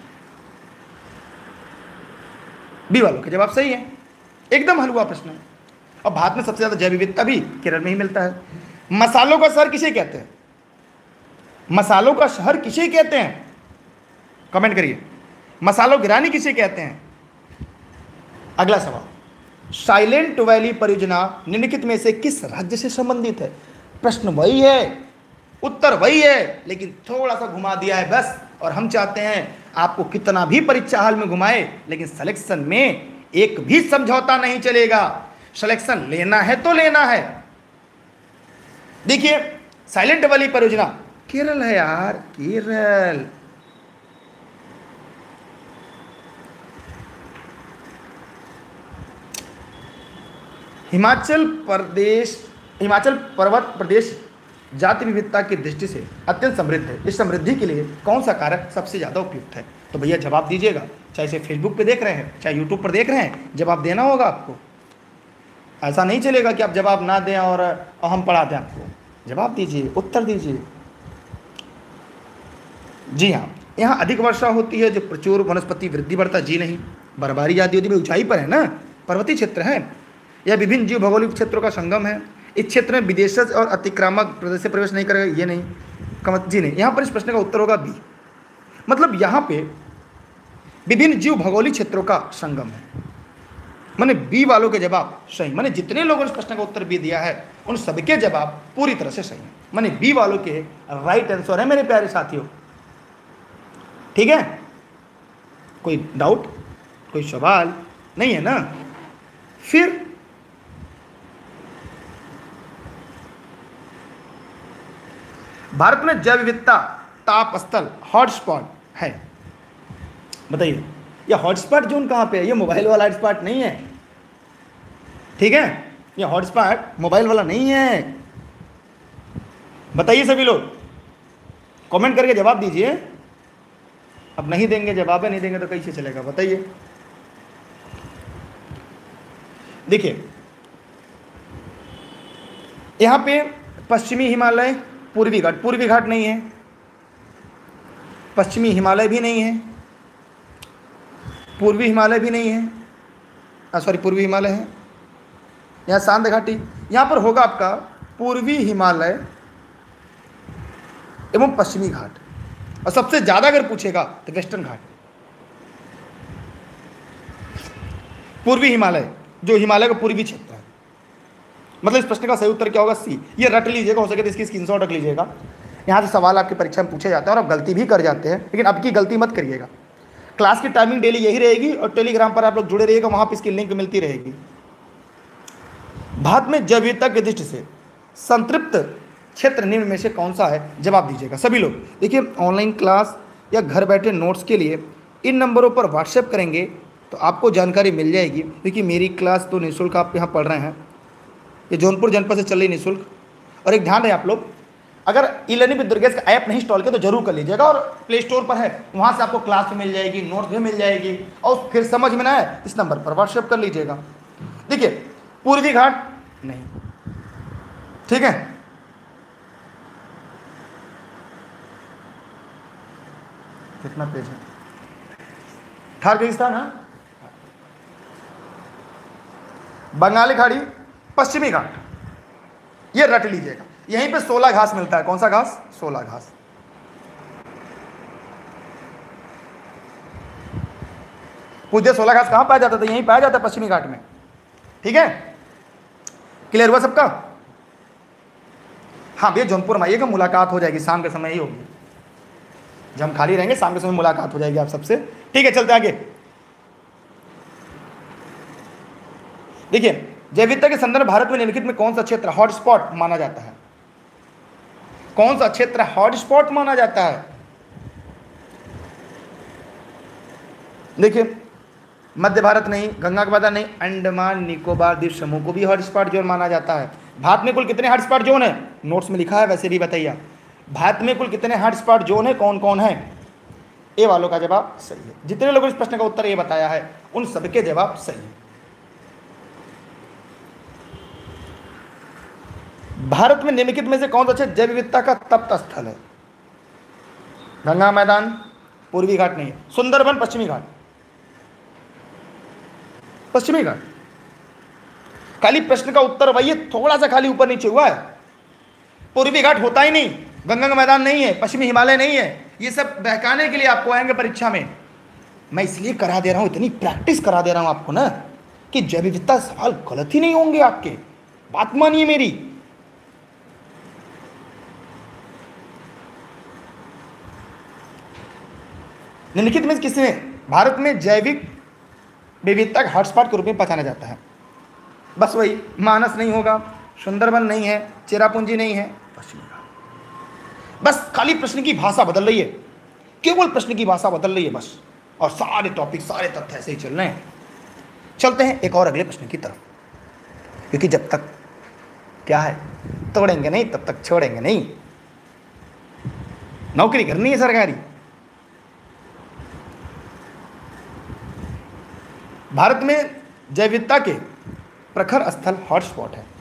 बी वालों का जवाब सही है, एकदम हलवा प्रश्न है। और भारत में सबसे ज्यादा जैव विविधता भी केरल में ही मिलता है। मसालों का शहर किसे कहते हैं? मसालों का शहर किसे कहते हैं? कमेंट करिए। मसालों की रानी किसे कहते हैं? अगला सवाल, साइलेंट वैली परियोजना निम्नलिखित में से किस राज्य से संबंधित है? प्रश्न वही है, उत्तर वही है, लेकिन थोड़ा सा घुमा दिया है बस। और हम चाहते हैं आपको कितना भी परीक्षा हाल में घुमाए, लेकिन सिलेक्शन में एक भी समझौता नहीं चलेगा। सिलेक्शन लेना है तो लेना है। देखिए साइलेंट वैली परियोजना केरल है यार, केरल। हिमाचल पर्वत प्रदेश जाति विविधता की दृष्टि से अत्यंत समृद्ध है। इस समृद्धि के लिए कौन सा कारक सबसे ज़्यादा उपयुक्त है? तो भैया जवाब दीजिएगा, चाहे इसे फेसबुक पे देख रहे हैं चाहे यूट्यूब पर देख रहे हैं, जवाब देना होगा आपको। ऐसा नहीं चलेगा कि आप जवाब ना दें और हम पढ़ा दें आपको। जवाब दीजिए, उत्तर दीजिए। जी हाँ, यहाँ अधिक वर्षा होती है जो प्रचुर वनस्पति वृद्धि बढ़ता। जी नहीं, बर्फबारी ज़्यादा होती है, ऊंचाई पर है ना, पर्वतीय क्षेत्र है। यह विभिन्न जीव भौगोलिक क्षेत्रों का संगम है। इस क्षेत्र में विदेशज और अतिक्रामक प्रदेश से प्रवेश नहीं करेगा। ये नहीं, जी नहीं। यहाँ पर इस प्रश्न का उत्तर होगा बी। मतलब यहाँ पे विभिन्न जीव भौगोलिक क्षेत्रों का संगम है। मैंने बी वालों के जवाब सही। मैंने जितने लोगों ने इस प्रश्न का उत्तर बी दिया है उन सबके जवाब पूरी तरह से सही है। मैंने बी वालों के राइट आंसर है मेरे प्यारे साथियों। ठीक है, कोई डाउट, कोई सवाल नहीं है ना? फिर भारत में जैव विविधता ताप स्थल हॉटस्पॉट है। बताइए ये हॉटस्पॉट जोन कहाँ पे है? ये मोबाइल वाला हॉटस्पॉट नहीं है, ठीक है? ये हॉटस्पॉट मोबाइल वाला नहीं है। बताइए सभी लोग, कमेंट करके जवाब दीजिए। अब नहीं देंगे जवाब, नहीं देंगे तो कैसे चलेगा? बताइए। देखिए यहां पे पश्चिमी हिमालय, पूर्वी घाट नहीं है, पश्चिमी हिमालय भी नहीं है, पूर्वी हिमालय भी नहीं है, सॉरी पूर्वी हिमालय है। यहाँ शांत घाटी, यहाँ पर होगा आपका पूर्वी हिमालय एवं पश्चिमी घाट। और सबसे ज़्यादा अगर पूछेगा तो वेस्टर्न घाट। पूर्वी हिमालय जो हिमालय का पूर्वी क्षेत्र है। मतलब इस प्रश्न का सही उत्तर क्या होगा? सी। ये रट लीजिएगा, हो सके तो इसकी स्क्रीनशॉट रख लीजिएगा। यहाँ से सवाल आपकी परीक्षा में पूछे जाते हैं और आप गलती भी कर जाते हैं, लेकिन अब की गलती मत करिएगा। क्लास की टाइमिंग डेली यही रहेगी और टेलीग्राम पर आप लोग जुड़े रहिएगा, वहाँ पर इसकी लिंक मिलती रहेगी। भारत में जैव विविधता की दृष्टि से संतृप्त क्षेत्र निम्न में से कौन सा है, जवाब दीजिएगा सभी लोग। देखिए, ऑनलाइन क्लास या घर बैठे नोट्स के लिए इन नंबरों पर व्हाट्सएप करेंगे तो आपको जानकारी मिल जाएगी। देखिए, मेरी क्लास तो निःशुल्क आप यहाँ पढ़ रहे हैं, ये जौनपुर जनपद से चल रही निःशुल्क। और एक ध्यान रहे आप लोग, अगर ई लर्निंग विद दुर्गेश का ऐप नहीं इंस्टॉल किया तो जरूर कर लीजिएगा, और प्ले स्टोर पर है, वहाँ से आपको क्लास भी मिल जाएगी, नोट्स भी मिल जाएगी। और फिर समझ में ना आए इस नंबर पर व्हाट्सएप कर लीजिएगा। देखिए, पूर्वी घाट नहीं, ठीक है, कितना पेज है, थार रेगिस्तान, हाँ, बंगाली खाड़ी, पश्चिमी घाट, ये रट लीजिएगा। यहीं पे 16 घास मिलता है। कौन सा घास? 16 घास। पूछे 16 घास कहां पाया जाता था? यहीं पाया जाता है, पश्चिमी घाट में। ठीक है, क्लियर हुआ सबका? हाँ भैया, जौनपुर में आइएगा, मुलाकात हो जाएगी, शाम के समय ही होगी, जब हम खाली रहेंगे शाम के समय मुलाकात हो जाएगी आप सबसे। ठीक है, चलते आगे। देखिए, जैव विविधता के संदर्भ भारत में निम्नलिखित में कौन सा क्षेत्र हॉटस्पॉट माना जाता है? कौन सा क्षेत्र हॉटस्पॉट माना जाता है? देखिए, मध्य भारत नहीं, गंगा का मैदान नहीं, अंडमान निकोबार द्वीप समूह को भी हॉटस्पॉट जोन माना जाता है। भारत में कुल कितने हॉटस्पॉट जोन है? नोट्स में लिखा है, वैसे भी बताइए। भारत में कुल कितने हॉटस्पॉट जोन है, कौन कौन है? ए वालों का जवाब सही है। जितने लोगों ने इस प्रश्न का उत्तर ये बताया है उन सबके जवाब सही है। भारत में निम्नलिखित में से कौन सा क्षेत्र जैव विविधता का तप्त स्थल है? गंगा मैदान, पूर्वी घाट नहीं है, सुंदरबन, पश्चिमी घाट, पश्चिमी घाट। खाली प्रश्न का उत्तर वही है, थोड़ा सा खाली ऊपर नीचे हुआ है। पूर्वी घाट होता ही नहीं, गंगा का मैदान नहीं है, पश्चिमी हिमालय नहीं है। ये सब बहकाने के लिए आपको आएंगे परीक्षा में। मैं इसलिए करा दे रहा हूं, इतनी प्रैक्टिस करा दे रहा हूं आपको ना, कि जैव विविधता सवाल गलत ही नहीं होंगे आपके। बात मानिए मेरी। निम्नलिखित में किसने भारत में जैविक विविधता का हॉटस्पॉट के रूप में पहचाना जाता है? बस वही, मानस नहीं होगा, सुंदरबन नहीं है, चेरापूंजी नहीं है, पश्चिमी घाट। बस खाली प्रश्न की भाषा बदल रही है, केवल प्रश्न की भाषा बदल रही है बस, और सारे टॉपिक, सारे तथ्य ऐसे ही चल रहे हैं। चलते हैं एक और अगले प्रश्न की तरफ, क्योंकि जब तक क्या है तोड़ेंगे नहीं तब तक छोड़ेंगे नहीं। नौकरी करनी है सरकारी। भारत में जैव विविधता के प्रखर स्थल हॉटस्पॉट है,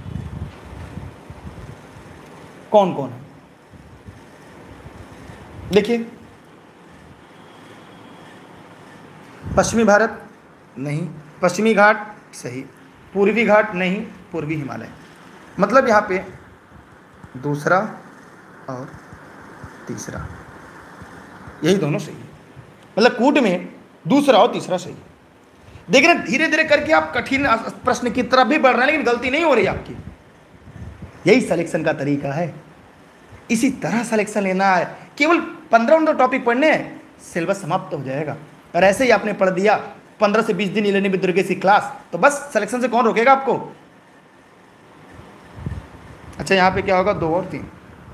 कौन कौन है? देखिए, पश्चिमी भारत नहीं, पश्चिमी घाट सही, पूर्वी घाट नहीं, पूर्वी हिमालय। मतलब यहां पे दूसरा और तीसरा, यही दोनों सही है। मतलब कूट में दूसरा और तीसरा सही है। देख रहे, धीरे धीरे करके आप कठिन प्रश्न की तरफ भी बढ़ रहे हैं, लेकिन गलती नहीं हो रही आपकी। यही सिलेक्शन का तरीका है, इसी तरह सिलेक्शन लेना है। केवल 15 टॉपिक पढ़ने हैं, सिलेबस समाप्त हो जाएगा। और ऐसे ही आपने पढ़ दिया 15 से 20 दिन ई लर्निंग विद दुर्गेश की क्लास, तो बस सिलेक्शन से कौन रोकेगा आपको? अच्छा, यहां पे क्या होगा? 2 और 3।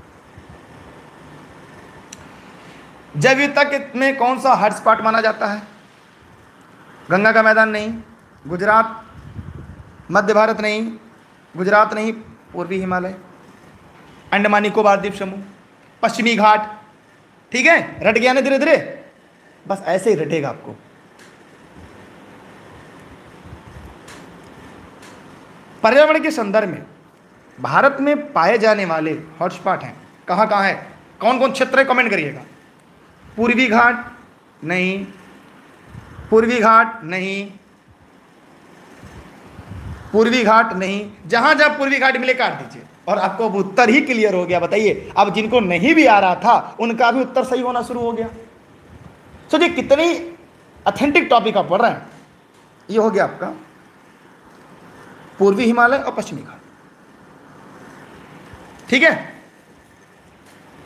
जैव विविधता में कौन सा हॉटस्पॉट माना जाता है? गंगा का मैदान नहीं, गुजरात, मध्य भारत नहीं, गुजरात नहीं, पूर्वी हिमालय, अंडमान निकोबार द्वीप समूह, पश्चिमी घाट। ठीक है, रट गया ना धीरे धीरे? बस ऐसे ही रटेगा आपको। पर्यावरण के संदर्भ में भारत में पाए जाने वाले हॉटस्पॉट हैं, कहां कहां है, कौन कौन क्षेत्र है? कमेंट करिएगा। पूर्वी घाट नहीं, पूर्वी घाट नहीं, पूर्वी घाट नहीं। जहां जहां पूर्वी घाट मिले काट दीजिए, और आपको अब उत्तर ही क्लियर हो गया। बताइए, अब जिनको नहीं भी आ रहा था उनका भी उत्तर सही होना शुरू हो गया। सोचिए कितनी ऑथेंटिक टॉपिक आप पढ़ रहे हैं। ये हो गया आपका पूर्वी हिमालय और पश्चिमी घाट। ठीक है,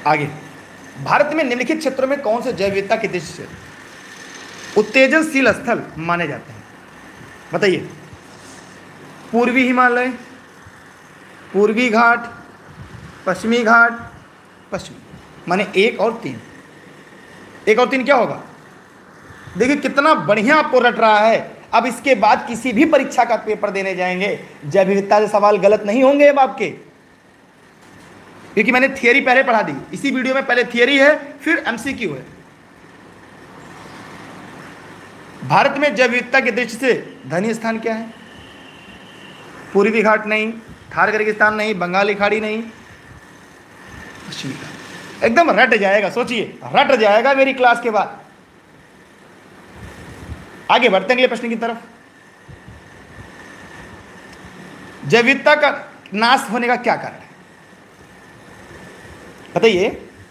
आगे, भारत में निम्नलिखित क्षेत्रों में कौन से जैव विविधता की दृष्टि से उत्तेजनशील स्थल माने जाते हैं? बताइए। पूर्वी हिमालय, पूर्वी घाट, पश्चिमी घाट, पश्चिमी, माने 1 और 3। 1 और 3 क्या होगा? देखिए कितना बढ़िया आपको रट रहा है। अब इसके बाद किसी भी परीक्षा का पेपर देने जाएंगे, जैव विविधता से सवाल गलत नहीं होंगे अब आपके, क्योंकि मैंने थियरी पहले पढ़ा दी। इसी वीडियो में पहले थियरी है, फिर एमसीक्यू है। भारत में जैव विविधता की दृष्टि से धनी स्थान क्या है? पूर्वी घाट नहीं, थार रेगिस्तान नहीं, बंगाली खाड़ी नहीं, पश्चिमी घाट। एकदम रट जाएगा, सोचिए रट जाएगा मेरी क्लास के बाद। आगे बढ़ते हैं अगले प्रश्न की तरफ। जैव विविधता का नाश होने का क्या कारण है? बताइए।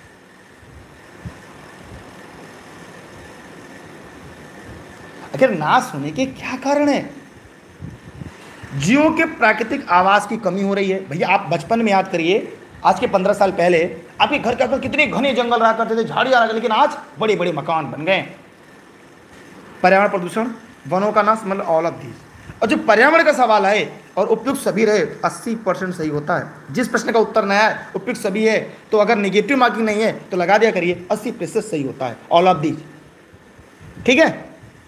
आखिर नाश होने के क्या कारण है? जीवों के प्राकृतिक आवास की कमी हो रही है। भैया आप बचपन में याद करिए, आज के 15 साल पहले आपके घर के आसपास कितने घने जंगल रहा करते थे, झाड़ियां रहा, लेकिन आज बड़े बड़े मकान बन गए। पर्यावरण प्रदूषण, वनों का नाश, मतलब ऑल ऑफ दीज। और जो पर्यावरण का सवाल है और उपयुक्त सभी रहे, 80% सही होता है। जिस प्रश्न का उत्तर नया है, उपयुक्त सभी है, तो अगर निगेटिव मार्किंग नहीं है तो लगा दिया करिए, 80% सही होता है, ऑल ऑफ दीज। ठीक है?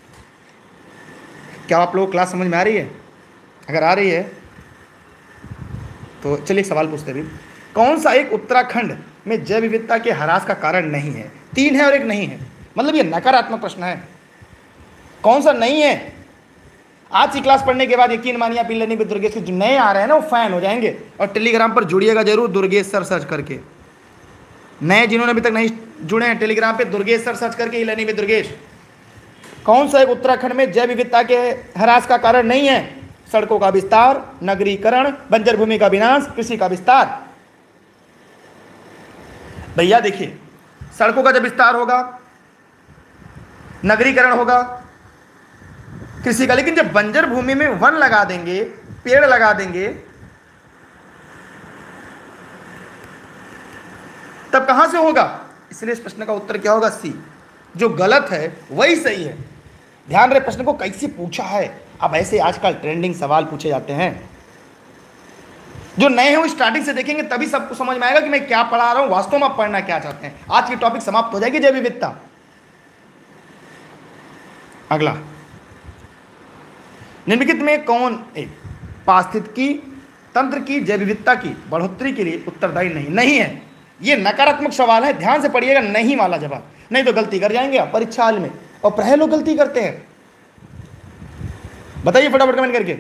क्या आप लोग क्लास समझ में आ रही है? अगर आ रही है तो चलिए एक सवाल पूछते भी। कौन सा एक उत्तराखंड में जैव विविधता के ह्रास का कारण नहीं है? 3 है और 1 नहीं है, मतलब ये नकारात्मक प्रश्न है। कौन सा नहीं है? आज की क्लास पढ़ने के बाद यकीन मानिए आप लर्निंग विद दुर्गेश के जो नए आ रहे हैं ना, वो फैन हो जाएंगे। और टेलीग्राम पर जुड़िएगा जरूर, दुर्गेश सर सर्च करके। नए जिन्होंने अभी तक नहीं जुड़े हैं, टेलीग्राम पे दुर्गेश सर सर्च करके लर्निंग विद दुर्गेश। कौन सा एक उत्तराखंड में जैव विविधता के ह्रास का कारण नहीं है? सड़कों का विस्तार, नगरीकरण, बंजर भूमि का विनाश, कृषि का विस्तार। भैया देखिए, सड़कों का जब विस्तार होगा, नगरीकरण होगा, कृषि का, लेकिन जब बंजर भूमि में वन लगा देंगे, पेड़ लगा देंगे, तब कहां से होगा? इसलिए इस प्रश्न का उत्तर क्या होगा? सी। जो गलत है वही सही है। ध्यान रहे प्रश्न को कैसे पूछा है। अब ऐसे आजकल ट्रेंडिंग सवाल पूछे जाते हैं। जो नए हैं वो स्टार्टिंग से देखेंगे, तभी सबको समझ में आएगा कि मैं क्या पढ़ा रहा हूं, वास्तव में आप पढ़ना क्या चाहते हैं। आज की टॉपिक समाप्त हो जाएगी जैव विविधता। अगला, निम्नलिखित में कौन एक पारिस्थितिकी तंत्र की जैव विविधता की बढ़ोतरी के लिए उत्तरदायी नहीं है? ये नकारात्मक सवाल है, ध्यान से पढ़िएगा, नहीं वाला जवाब, नहीं तो गलती कर जाएंगे आप परीक्षा हाल में। और प्राय लोग गलती करते हैं। बताइए फटाफट कमेंट करके।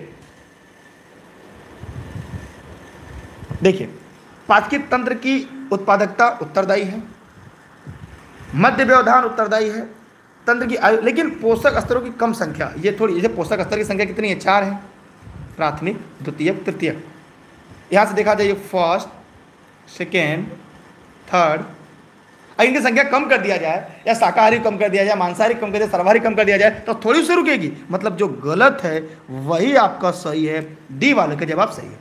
देखिए, पारिस्थितिकी तंत्र की उत्पादकता उत्तरदायी है, मध्य व्यवधान उत्तरदायी है, तंत्र की आयु, लेकिन पोषक स्तरों की कम संख्या, ये थोड़ी, जैसे पोषक स्तर की संख्या कितनी है? 4 है, प्राथमिक, द्वितीयक, तृतीयक। यहां से देखा जाए फर्स्ट, सेकेंड, थर्ड, इनकी संख्या कम कर दिया जाए, या शाकाहारी कम कर दिया जाए, मांसाहारी कम कर दिया, सर्वाहारी कम कर दिया जाए, तो थोड़ी सी रुकेगी। मतलब जो गलत है वही आपका सही है, डी वाले का जवाब सही है।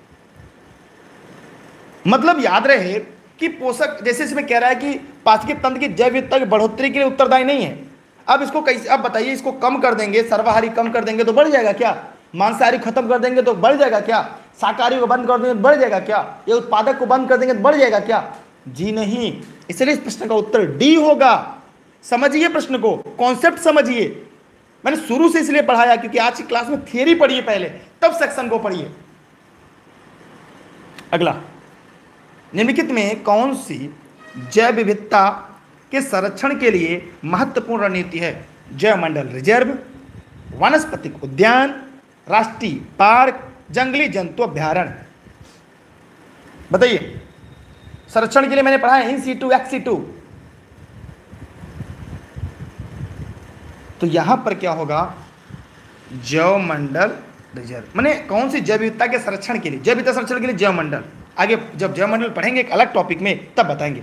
मतलब याद रहे कि पोषक, जैसे इसमें कह रहा है कि पारिस्थितिकी तंत्र की जैव विविधता की बढ़ोतरी के लिए उत्तरदायी नहीं है। अब इसको कैसे, अब बताइए, इसको कम कर देंगे, सर्वाहारी कम कर देंगे तो बढ़ जाएगा क्या? मांसाहारी खत्म कर देंगे तो बढ़ जाएगा क्या? शाकाहारी को बंद कर देंगे तो बढ़ जाएगा क्या? ये उत्पादक को बंद कर देंगे तो बढ़ जाएगा क्या? जी नहीं। इसलिए इस प्रश्न का उत्तर डी होगा। समझिए प्रश्न को, कॉन्सेप्ट समझिए। मैंने शुरू से इसलिए पढ़ाया क्योंकि आज की क्लास में थियरी पढ़िए पहले, तब सेक्शन को पढ़िए। अगला, निम्नलिखित में कौन सी जैव विविधता के संरक्षण के लिए महत्वपूर्ण रणनीति है? जैव मंडल रिजर्व, वनस्पतिक उद्यान, राष्ट्रीय पार्क, जंगली जंतु अभ्यारण्य। बताइए। संरक्षण के लिए मैंने पढ़ा है इन सीटू, एक्स सीटू। तो यहां पर क्या होगा? जैव मंडल रिजर्व, माने कौन सी जैव विविधता के संरक्षण के लिए, जैव विविधता संरक्षण के लिए जैव मंडल। आगे जब जैव मंडल पढ़ेंगे एक अलग टॉपिक में, तब बताएंगे।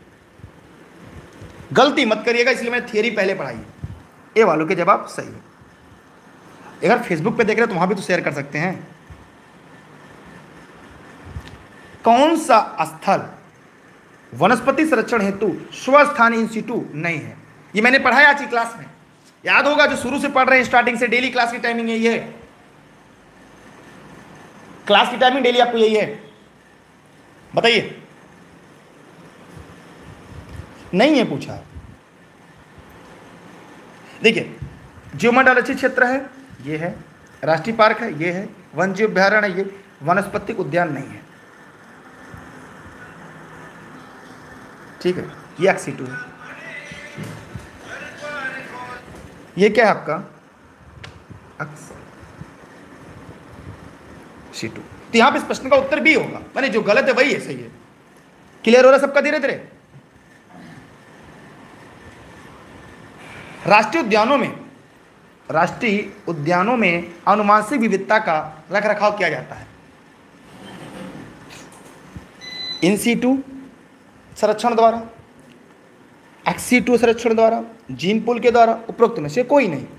गलती मत करिएगा, इसलिए मैंने थियरी पहले पढ़ाई है। ए वालों के जवाब सही है। अगर फेसबुक पे देख रहे हो तो वहां भी तो शेयर कर सकते हैं। कौन सा स्थल वनस्पति संरक्षण हेतु स्वस्थानी इन सीटू नहीं है। ये मैंने पढ़ाया आज की क्लास में, याद होगा, जो शुरू से पढ़ रहे हैं स्टार्टिंग से, डेली क्लास की टाइमिंग यही है, क्लास की टाइमिंग डेली आपको यही है। बताइए, नहीं है पूछा। देखिए, जीवमंडल अच्छी क्षेत्र है, ये है, राष्ट्रीय पार्क है, ये है, वन जीव अभ्यारण्य है, ये, वनस्पतिक उद्यान नहीं है। ठीक है, ये एक्सी2 है। ये क्या है आपका एक्सी2। तो यहां पे इस प्रश्न का उत्तर भी होगा, माने जो गलत है वही है, सही है। क्लियर हो रहा है सबका धीरे धीरे? राष्ट्रीय उद्यानों में आनुवांशिक विविधता का रखरखाव किया जाता है इन सीटू संरक्षण द्वारा, एक्सी2 संरक्षण द्वारा, जीन पूल के द्वारा, उपरोक्त में से कोई नहीं।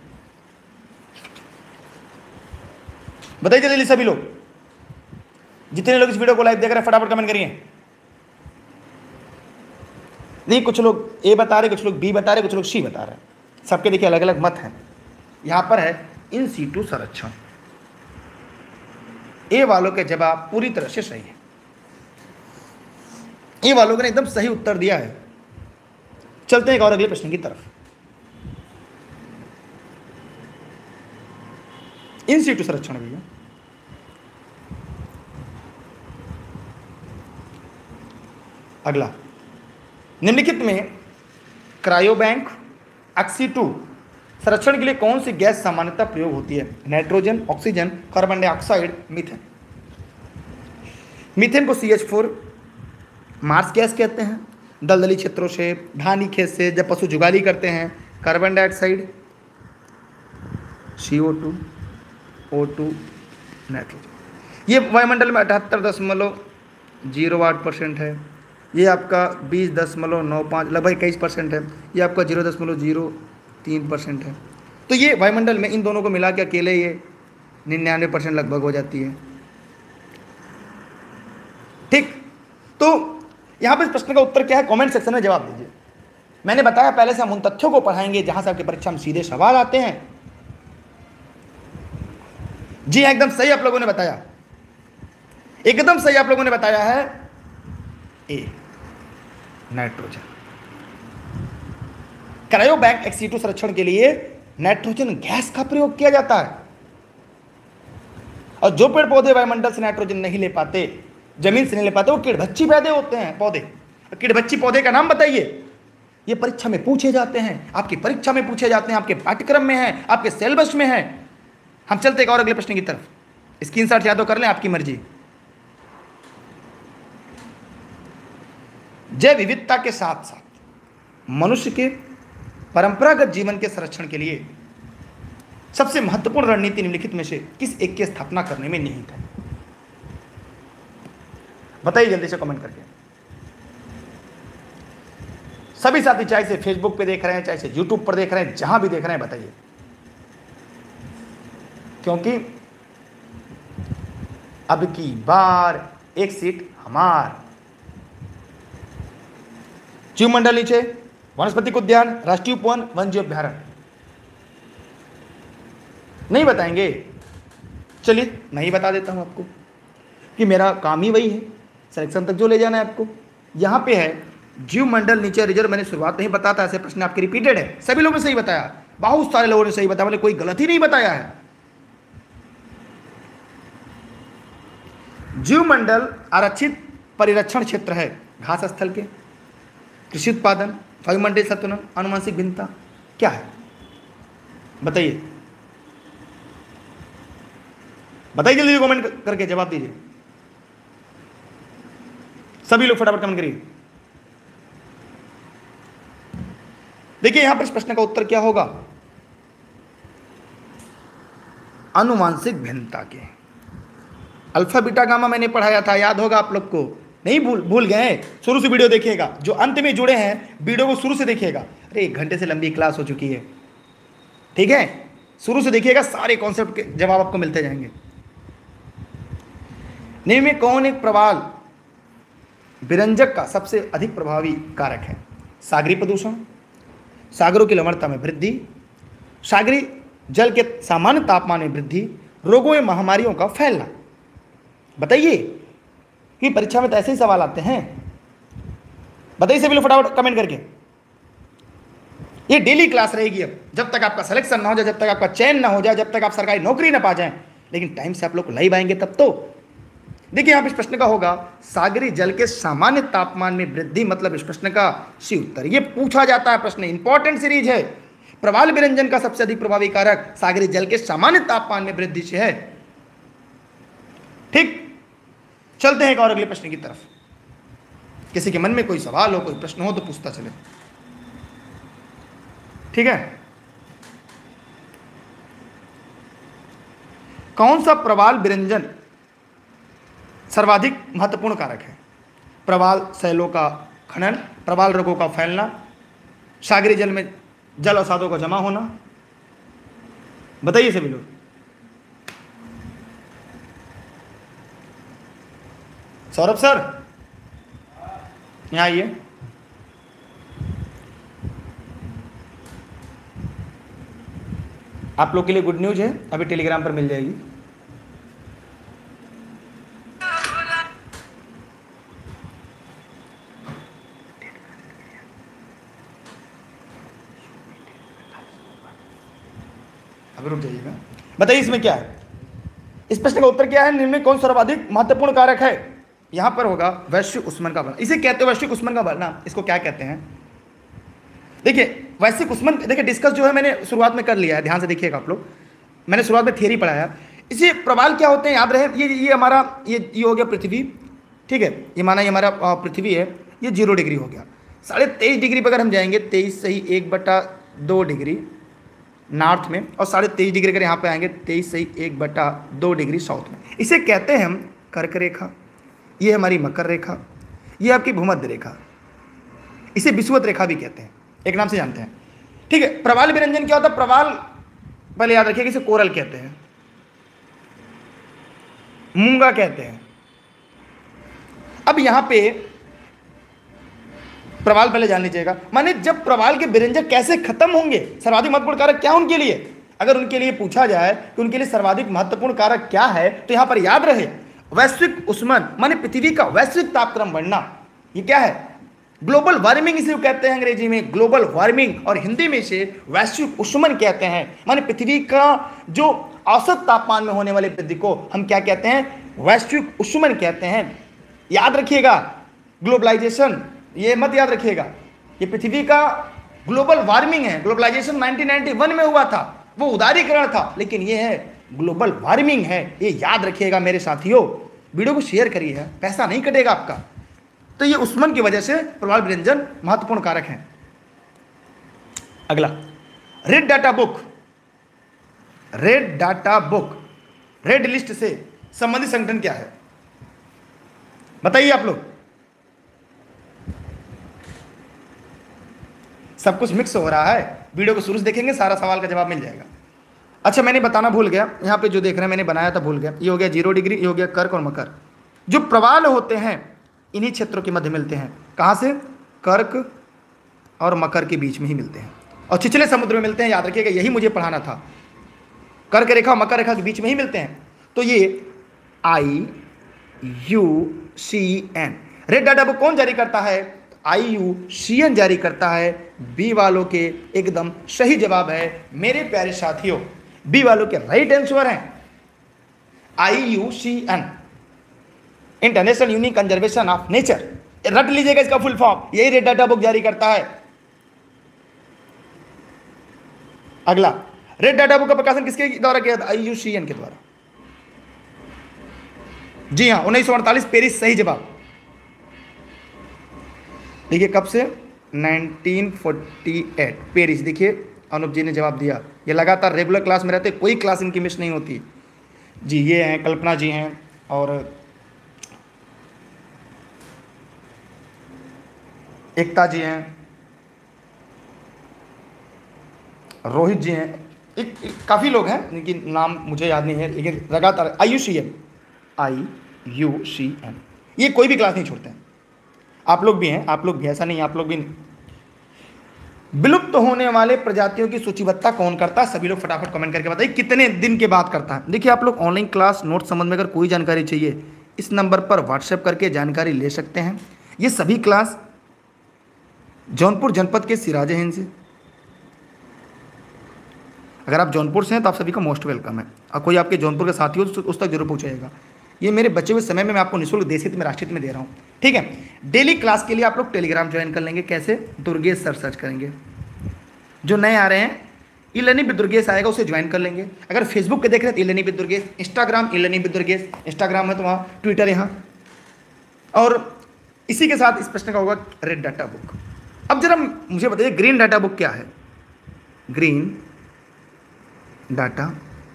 बताइए जल्दी सभी लोग, जितने लोग इस वीडियो को लाइव देख रहे हैं फटाफट कमेंट करिए। नहीं, कुछ लोग ए बता रहे, कुछ लोग बी बता रहे, कुछ लोग सी बता रहे हैं, सबके देखिए अलग अलग मत हैं। यहां पर है इन सीटू संरक्षण, ए वालों के जवाब पूरी तरह से सही है। ए वालों ने एकदम सही उत्तर दिया है। चलते हैं एक और अगले प्रश्न की तरफ। इन सीटू संरक्षण भैया, अगला, निम्नलिखित में क्रायोबैंक एक्सी2 संरक्षण के लिए कौन सी गैस सामान्यतः प्रयोग होती है? Nitrogen, oxygen, carbon dioxide, methane. Methane को CH4 मार्स गैस कहते हैं। दलदली क्षेत्रों से, धानी खेत से जब पशु जुगाली करते हैं, carbon dioxide CO2, O2, nitrogen. ये वायुमंडल में 78.08% है। ये आपका 20.95 लगभग 21% है। ये आपका 0.03% है। तो ये वायुमंडल में इन दोनों को मिला के अकेले ये 99% लगभग हो जाती है। ठीक, तो यहां पर इस प्रश्न का उत्तर क्या है, कमेंट सेक्शन में जवाब दीजिए। मैंने बताया पहले से हम उन तथ्यों को पढ़ाएंगे जहां से आपकी परीक्षा में सीधे सवाल आते हैं। जी एकदम सही आप लोगों ने बताया, एकदम सही आप लोगों ने बताया है, ए नाइट्रोजन। क्रायोबैंक एक्सी2 संरक्षण के लिए नाइट्रोजन गैस का प्रयोग किया जाता है। और जो पेड़ पौधे वायुमंडल से नाइट्रोजन नहीं ले पाते, जमीन से नहीं ले पाते, वो कीड़भच्ची पैदे होते हैं पौधे। कीड़भच्ची पौधे का नाम बताइए। ये परीक्षा में पूछे जाते हैं, आपकी परीक्षा में पूछे जाते हैं, आपके पाठ्यक्रम में है, आपके सिलेबस में है। हम चलते एक और अगले प्रश्न की तरफ। स्क्रीनशॉट याद कर लें, आपकी मर्जी। जैव विविधता के साथ साथ मनुष्य के परंपरागत जीवन के संरक्षण के लिए सबसे महत्वपूर्ण रणनीति निम्नलिखित में से किस एक की स्थापना करने में निहित है? बताइए जल्दी से कमेंट करके। सभी साथी चाहे से फेसबुक पे देख रहे हैं, चाहे से यूट्यूब पर देख रहे हैं, जहां भी देख रहे हैं बताइए, क्योंकि अब की बार एक सीट हमार। जीवमंडल नीचे, वनस्पतिक उद्यान, राष्ट्रीय उपवन, वन जीव अभ्यारण्य। नहीं बताएंगे? चलिए नहीं बता देता हूं आपको कि मेरा काम ही वही है, सिलेक्शन तक जो ले जाना है आपको। यहां पे है जीवमंडल नीचे रिजर्व। मैंने शुरुआत नहीं बताया था, ऐसे प्रश्न आपके रिपीटेड है, सभी लोगों ने सही बताया, बहुत सारे लोगों ने सही बताया, मतलब कोई गलत ही नहीं बताया है। जीवमंडल आरक्षित परिरक्षण क्षेत्र है घास स्थल के, कृषि उत्पादन, वायुमंडलीय संतुलन, आनुवंशिक भिन्नता, क्या है बताइए? बताइए जल्दी कमेंट करके जवाब दीजिए। सभी लोग फटाफट कमेंट करिए। देखिए यहां पर इस प्रश्न का उत्तर क्या होगा? आनुवंशिक भिन्नता के। अल्फा बीटा गामा मैंने पढ़ाया था, याद होगा आप लोग को, नहीं भूल गए? शुरू से वीडियो देखिएगा, जो अंत में जुड़े हैं वीडियो को शुरू से देखिएगा। अरे 1 घंटे से लंबी क्लास हो चुकी है, ठीक है, शुरू से देखिएगा, सारे कॉन्सेप्ट के जवाब आपको मिलते जाएंगे। निम्न में कौन एक प्रवाल विरंजक का सबसे अधिक प्रभावी कारक है? सागरीय प्रदूषण, सागरों की लवणता में वृद्धि, सागरीय जल के सामान्य तापमान में वृद्धि, रोगों एवं महामारियों का फैलना। बताइए कि परीक्षा में तो ऐसे ही सवाल आते हैं। बताइए सभी लोग फटाफट कमेंट करके। ये डेली क्लास रहेगी अब, जब तक आपका सिलेक्शन ना हो जाए, जब तक आपका चयन ना हो जाए, जब तक आप सरकारी नौकरी ना पा जाएं। लेकिन टाइम से आप लोग लाइव आएंगे तब तो। देखिए यहां पर इस प्रश्न का होगा सागरीय जल के सामान्य तापमान में वृद्धि, मतलब इस प्रश्न का सी उत्तर। ये पूछा जाता है प्रश्न, इंपॉर्टेंट सीरीज है। प्रवाल विरंजन का सबसे अधिक प्रभावी कारक सागरीय जल के सामान्य तापमान में वृद्धि से है। ठीक, चलते हैं एक और अगले प्रश्न की तरफ। किसी के मन में कोई सवाल हो, कोई प्रश्न हो तो पूछता चले। ठीक है, कौन सा प्रवाल विरंजन सर्वाधिक महत्वपूर्ण कारक है? प्रवाल शैलों का खनन, प्रवाल रोगों का फैलना, सागरीय जल में जल अवसादों का जमा होना। बताइए सभी लोग। सौरभ सर यहाँ आइए। आप लोग के लिए गुड न्यूज है, अभी टेलीग्राम पर मिल जाएगी। अभी रुक जाइएगा। बताइए इसमें क्या है? इस प्रश्न का उत्तर क्या है? निम्न में कौन सर्वाधिक महत्वपूर्ण कारक है? यहां पर होगा वैश्विक ऊष्मन का बढ़ना। इसे कहते हैं वैश्विक ऊष्मन का बढ़ना। इसको क्या कहते हैं? देखिए वैश्विक ऊष्मन, देखिए डिस्कस जो है मैंने शुरुआत में कर लिया है, ध्यान से देखिएगा आप लोग। मैंने शुरुआत में थियरी पढ़ाया। इसे प्रवाल क्या होते हैं याद रहे। ये हमारा ये हो गया पृथ्वी। ठीक है, ये माना ये हमारा पृथ्वी है, ये 0 डिग्री हो गया। 23.5 डिग्री पर अगर हम जाएंगे, 23 सही 1/2 डिग्री नॉर्थ में, और 23.5 डिग्री अगर यहाँ पे आएंगे, 23 सही 1/2 डिग्री साउथ में। इसे कहते हैं हम कर्क रेखा। ये हमारी मकर रेखा, ये आपकी भूमध्य रेखा। इसे विषुवत रेखा भी कहते हैं, एक नाम से जानते हैं। ठीक है, प्रवाल विरंजन क्या होता है? प्रवाल पहले याद रखिए, इसे कोरल कहते हैं, मूंगा कहते हैं। अब यहां पे प्रवाल पहले जान लीजिएगा, माने जब प्रवाल के विरंजक कैसे खत्म होंगे, सर्वाधिक महत्वपूर्ण कारक क्या उनके लिए? अगर उनके लिए पूछा जाए कि उनके लिए सर्वाधिक महत्वपूर्ण कारक क्या है, तो यहां पर याद रहे वैश्विक ऊष्मन, माने पृथ्वी का वैश्विक तापक्रम बढ़ना। ये क्या है? ग्लोबल वार्मिंग इसे कहते हैं अंग्रेजी में, ग्लोबल वार्मिंग, और हिंदी में इसे वैश्विक ऊष्मन कहते हैं। माने पृथ्वी का जो औसत तापमान में होने वाली वृद्धि को हम क्या कहते हैं? वैश्विक ऊष्मन कहते हैं। याद रखिएगा, ग्लोबलाइजेशन ये मत याद रखिएगा, ये पृथ्वी का ग्लोबल वार्मिंग है। ग्लोबलाइजेशन 1991 में हुआ था, वो उदारीकरण था, लेकिन ये है ग्लोबल वार्मिंग है, ये याद रखिएगा मेरे साथियों। वीडियो को शेयर करिए, पैसा नहीं कटेगा आपका। तो ये ऊष्मन की वजह से प्रवाल विरंजन महत्वपूर्ण कारक हैं। अगला, red data book. Red data book, red list से संबंधित संगठन क्या है? बताइए आप लोग। सब कुछ मिक्स हो रहा है, वीडियो को शुरू से देखेंगे, सारा सवाल का जवाब मिल जाएगा। अच्छा मैंने बताना भूल गया, यहाँ पे जो देख रहे हैं मैंने बनाया था, भूल गया। ये हो गया 0 डिग्री, ये हो गया कर्क और मकर। जो प्रवाल होते हैं इन्हीं क्षेत्रों के मध्य मिलते हैं। कहाँ से? कर्क और मकर के बीच में ही मिलते हैं, और छिछले समुद्र में मिलते हैं। याद रखिएगा, यही मुझे पढ़ाना था। कर्क रेखा और मकर रेखा के बीच में ही मिलते हैं। तो ये IUCN रेड डाटा बुक कौन जारी करता है? IUCN जारी करता है। बी वालों के एकदम सही जवाब है मेरे प्यारे साथियों, बी वालों के राइट आंसर है IUCN, international unique conservation of nature. रट लीजिएगा इसका फुल फॉर्म, यही रेड डाटा बुक जारी करता है। अगला, रेड डाटा बुक का प्रकाशन किसके द्वारा किया था? IUCN के द्वारा। जी हाँ, 1948 पेरिस सही जवाब। देखिए कब से? 1948 पेरिस। देखिए अनुप जी ने जवाब दिया। ये लगातार रेगुलर क्लास में रहते, कोई क्लास इनकी मिस नहीं होती। जी ये हैं, कल्पना जी हैं, और एकता जी हैं, रोहित जी हैं, काफ़ी लोग हैं इनकी नाम मुझे याद नहीं है, लेकिन लगातार IUCN ये कोई भी क्लास नहीं छोड़ते हैं। आप लोग भी हैं, आप लोग भी, ऐसा नहीं आप लोग भी नहीं। विलुप्त होने वाले प्रजातियों की सूचीबद्धता कौन करता है? सभी लोग फटाफट कमेंट करके बताइए कितने दिन के बाद करता है। देखिए, आप लोग ऑनलाइन क्लास नोट संबंध में अगर कोई जानकारी चाहिए इस नंबर पर व्हाट्सएप करके जानकारी ले सकते हैं। ये सभी क्लास जौनपुर जनपद के सिराज हिंद से, अगर आप जौनपुर से हैं तो आप सभी का मोस्ट वेलकम है, और कोई आपके जौनपुर के साथी हो तो उस तक जरूर पहुंचाएगा। ये मेरे बचे हुए समय में मैं आपको निःशुल्क देश हित में, राष्ट्रहित में दे रहा हूँ, ठीक है। डेली क्लास के लिए आप लोग टेलीग्राम ज्वाइन कर लेंगे। कैसे? दुर्गेश सर सर्च करेंगे। जो नए आ रहे हैं ई लर्निंग विद दुर्गेश आएगा, उसे ज्वाइन कर लेंगे। अगर फेसबुक पे देख रहे हैं तो e learning with Durgesh, Instagram e learning with Durgesh, Instagram है तो वहाँ, ट्विटर यहाँ। और इसी के साथ इस प्रश्न का होगा रेड डाटा बुक। अब जरा मुझे बताइए ग्रीन डाटा बुक क्या है? ग्रीन डाटा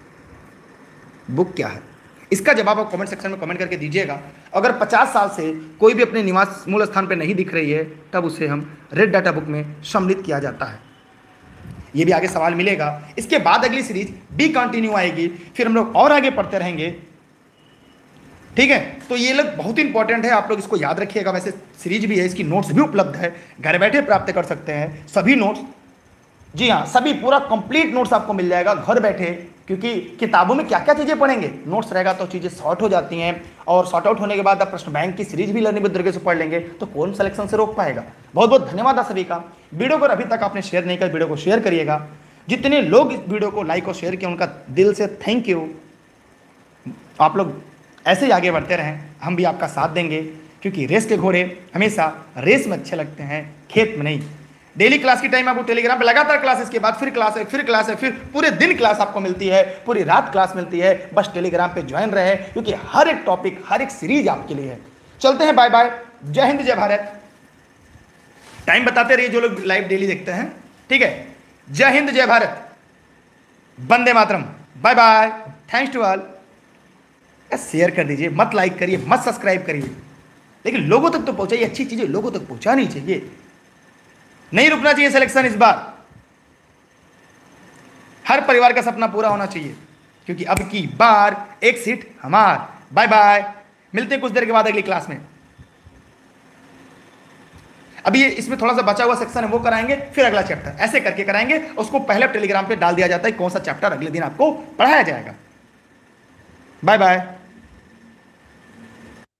बुक क्या है? इसका जवाब आप कमेंट सेक्शन में कमेंट करके दीजिएगा। अगर 50 साल से कोई भी अपने निवास मूल स्थान पर नहीं दिख रही है तब उसे हम रेड डाटा बुक में सम्मिलित किया जाता है। ये भी आगे सवाल मिलेगा। इसके बाद अगली सीरीज बी कंटिन्यू आएगी, फिर हम लोग और आगे पढ़ते रहेंगे, ठीक है। तो ये लोग बहुत इंपॉर्टेंट है, आप लोग इसको याद रखिएगा। वैसे सीरीज भी है, इसकी नोट्स भी उपलब्ध है, घर बैठे प्राप्त कर सकते हैं सभी नोट्स। जी हाँ, सभी पूरा कंप्लीट नोट्स आपको मिल जाएगा घर बैठे, क्योंकि किताबों में क्या क्या चीज़ें पढ़ेंगे, नोट्स रहेगा तो चीज़ें शॉर्ट हो जाती हैं, और शॉर्ट आउट होने के बाद आप प्रश्न बैंक की सीरीज भी लर्निंग विद दुर्गेश से पढ़ लेंगे, तो कौन सिलेक्शन से रोक पाएगा। बहुत बहुत धन्यवाद आप सभी का। वीडियो को अभी तक आपने शेयर नहीं किया, वीडियो को शेयर करिएगा। जितने लोग इस वीडियो को लाइक और शेयर किए उनका दिल से थैंक यू। आप लोग ऐसे ही आगे बढ़ते रहें, हम भी आपका साथ देंगे, क्योंकि रेस के घोड़े हमेशा रेस में अच्छे लगते हैं, खेत में नहीं। डेली क्लास की टाइम आपको टेलीग्राम पे लगातार क्लासेस के बाद फिर क्लास है, फिर क्लास है, फिर पूरे दिन क्लास आपको मिलती है, पूरी रात क्लास मिलती है। बस टेलीग्राम पे ज्वाइन रहे, क्योंकि हर एक टॉपिक, हर एक सीरीज आपके लिए है। चलते हैं, बाय बाय, जय हिंद जय भारत। टाइम बताते रहिए जो लोग लाइव डेली देखते हैं, ठीक है। जय हिंद जय भारत, वंदे मातरम, bye bye, thanks to all. Share कर दीजिए, मत लाइक करिए, मत सब्सक्राइब करिए, लेकिन लोगों तक तो पहुंचाइए, अच्छी चीजें लोगों तक पहुंचानी चाहिए। नहीं रुकना चाहिए सिलेक्शन इस बार, हर परिवार का सपना पूरा होना चाहिए, क्योंकि अब की बार एक सीट हमार। बाय बाय, मिलते हैं कुछ देर के बाद अगली क्लास में। अभी इसमें थोड़ा सा बचा हुआ सेक्शन है, वो कराएंगे, फिर अगला चैप्टर ऐसे करके कराएंगे। उसको पहले टेलीग्राम पे डाल दिया जाता है कौन सा चैप्टर अगले दिन आपको पढ़ाया जाएगा। Bye bye.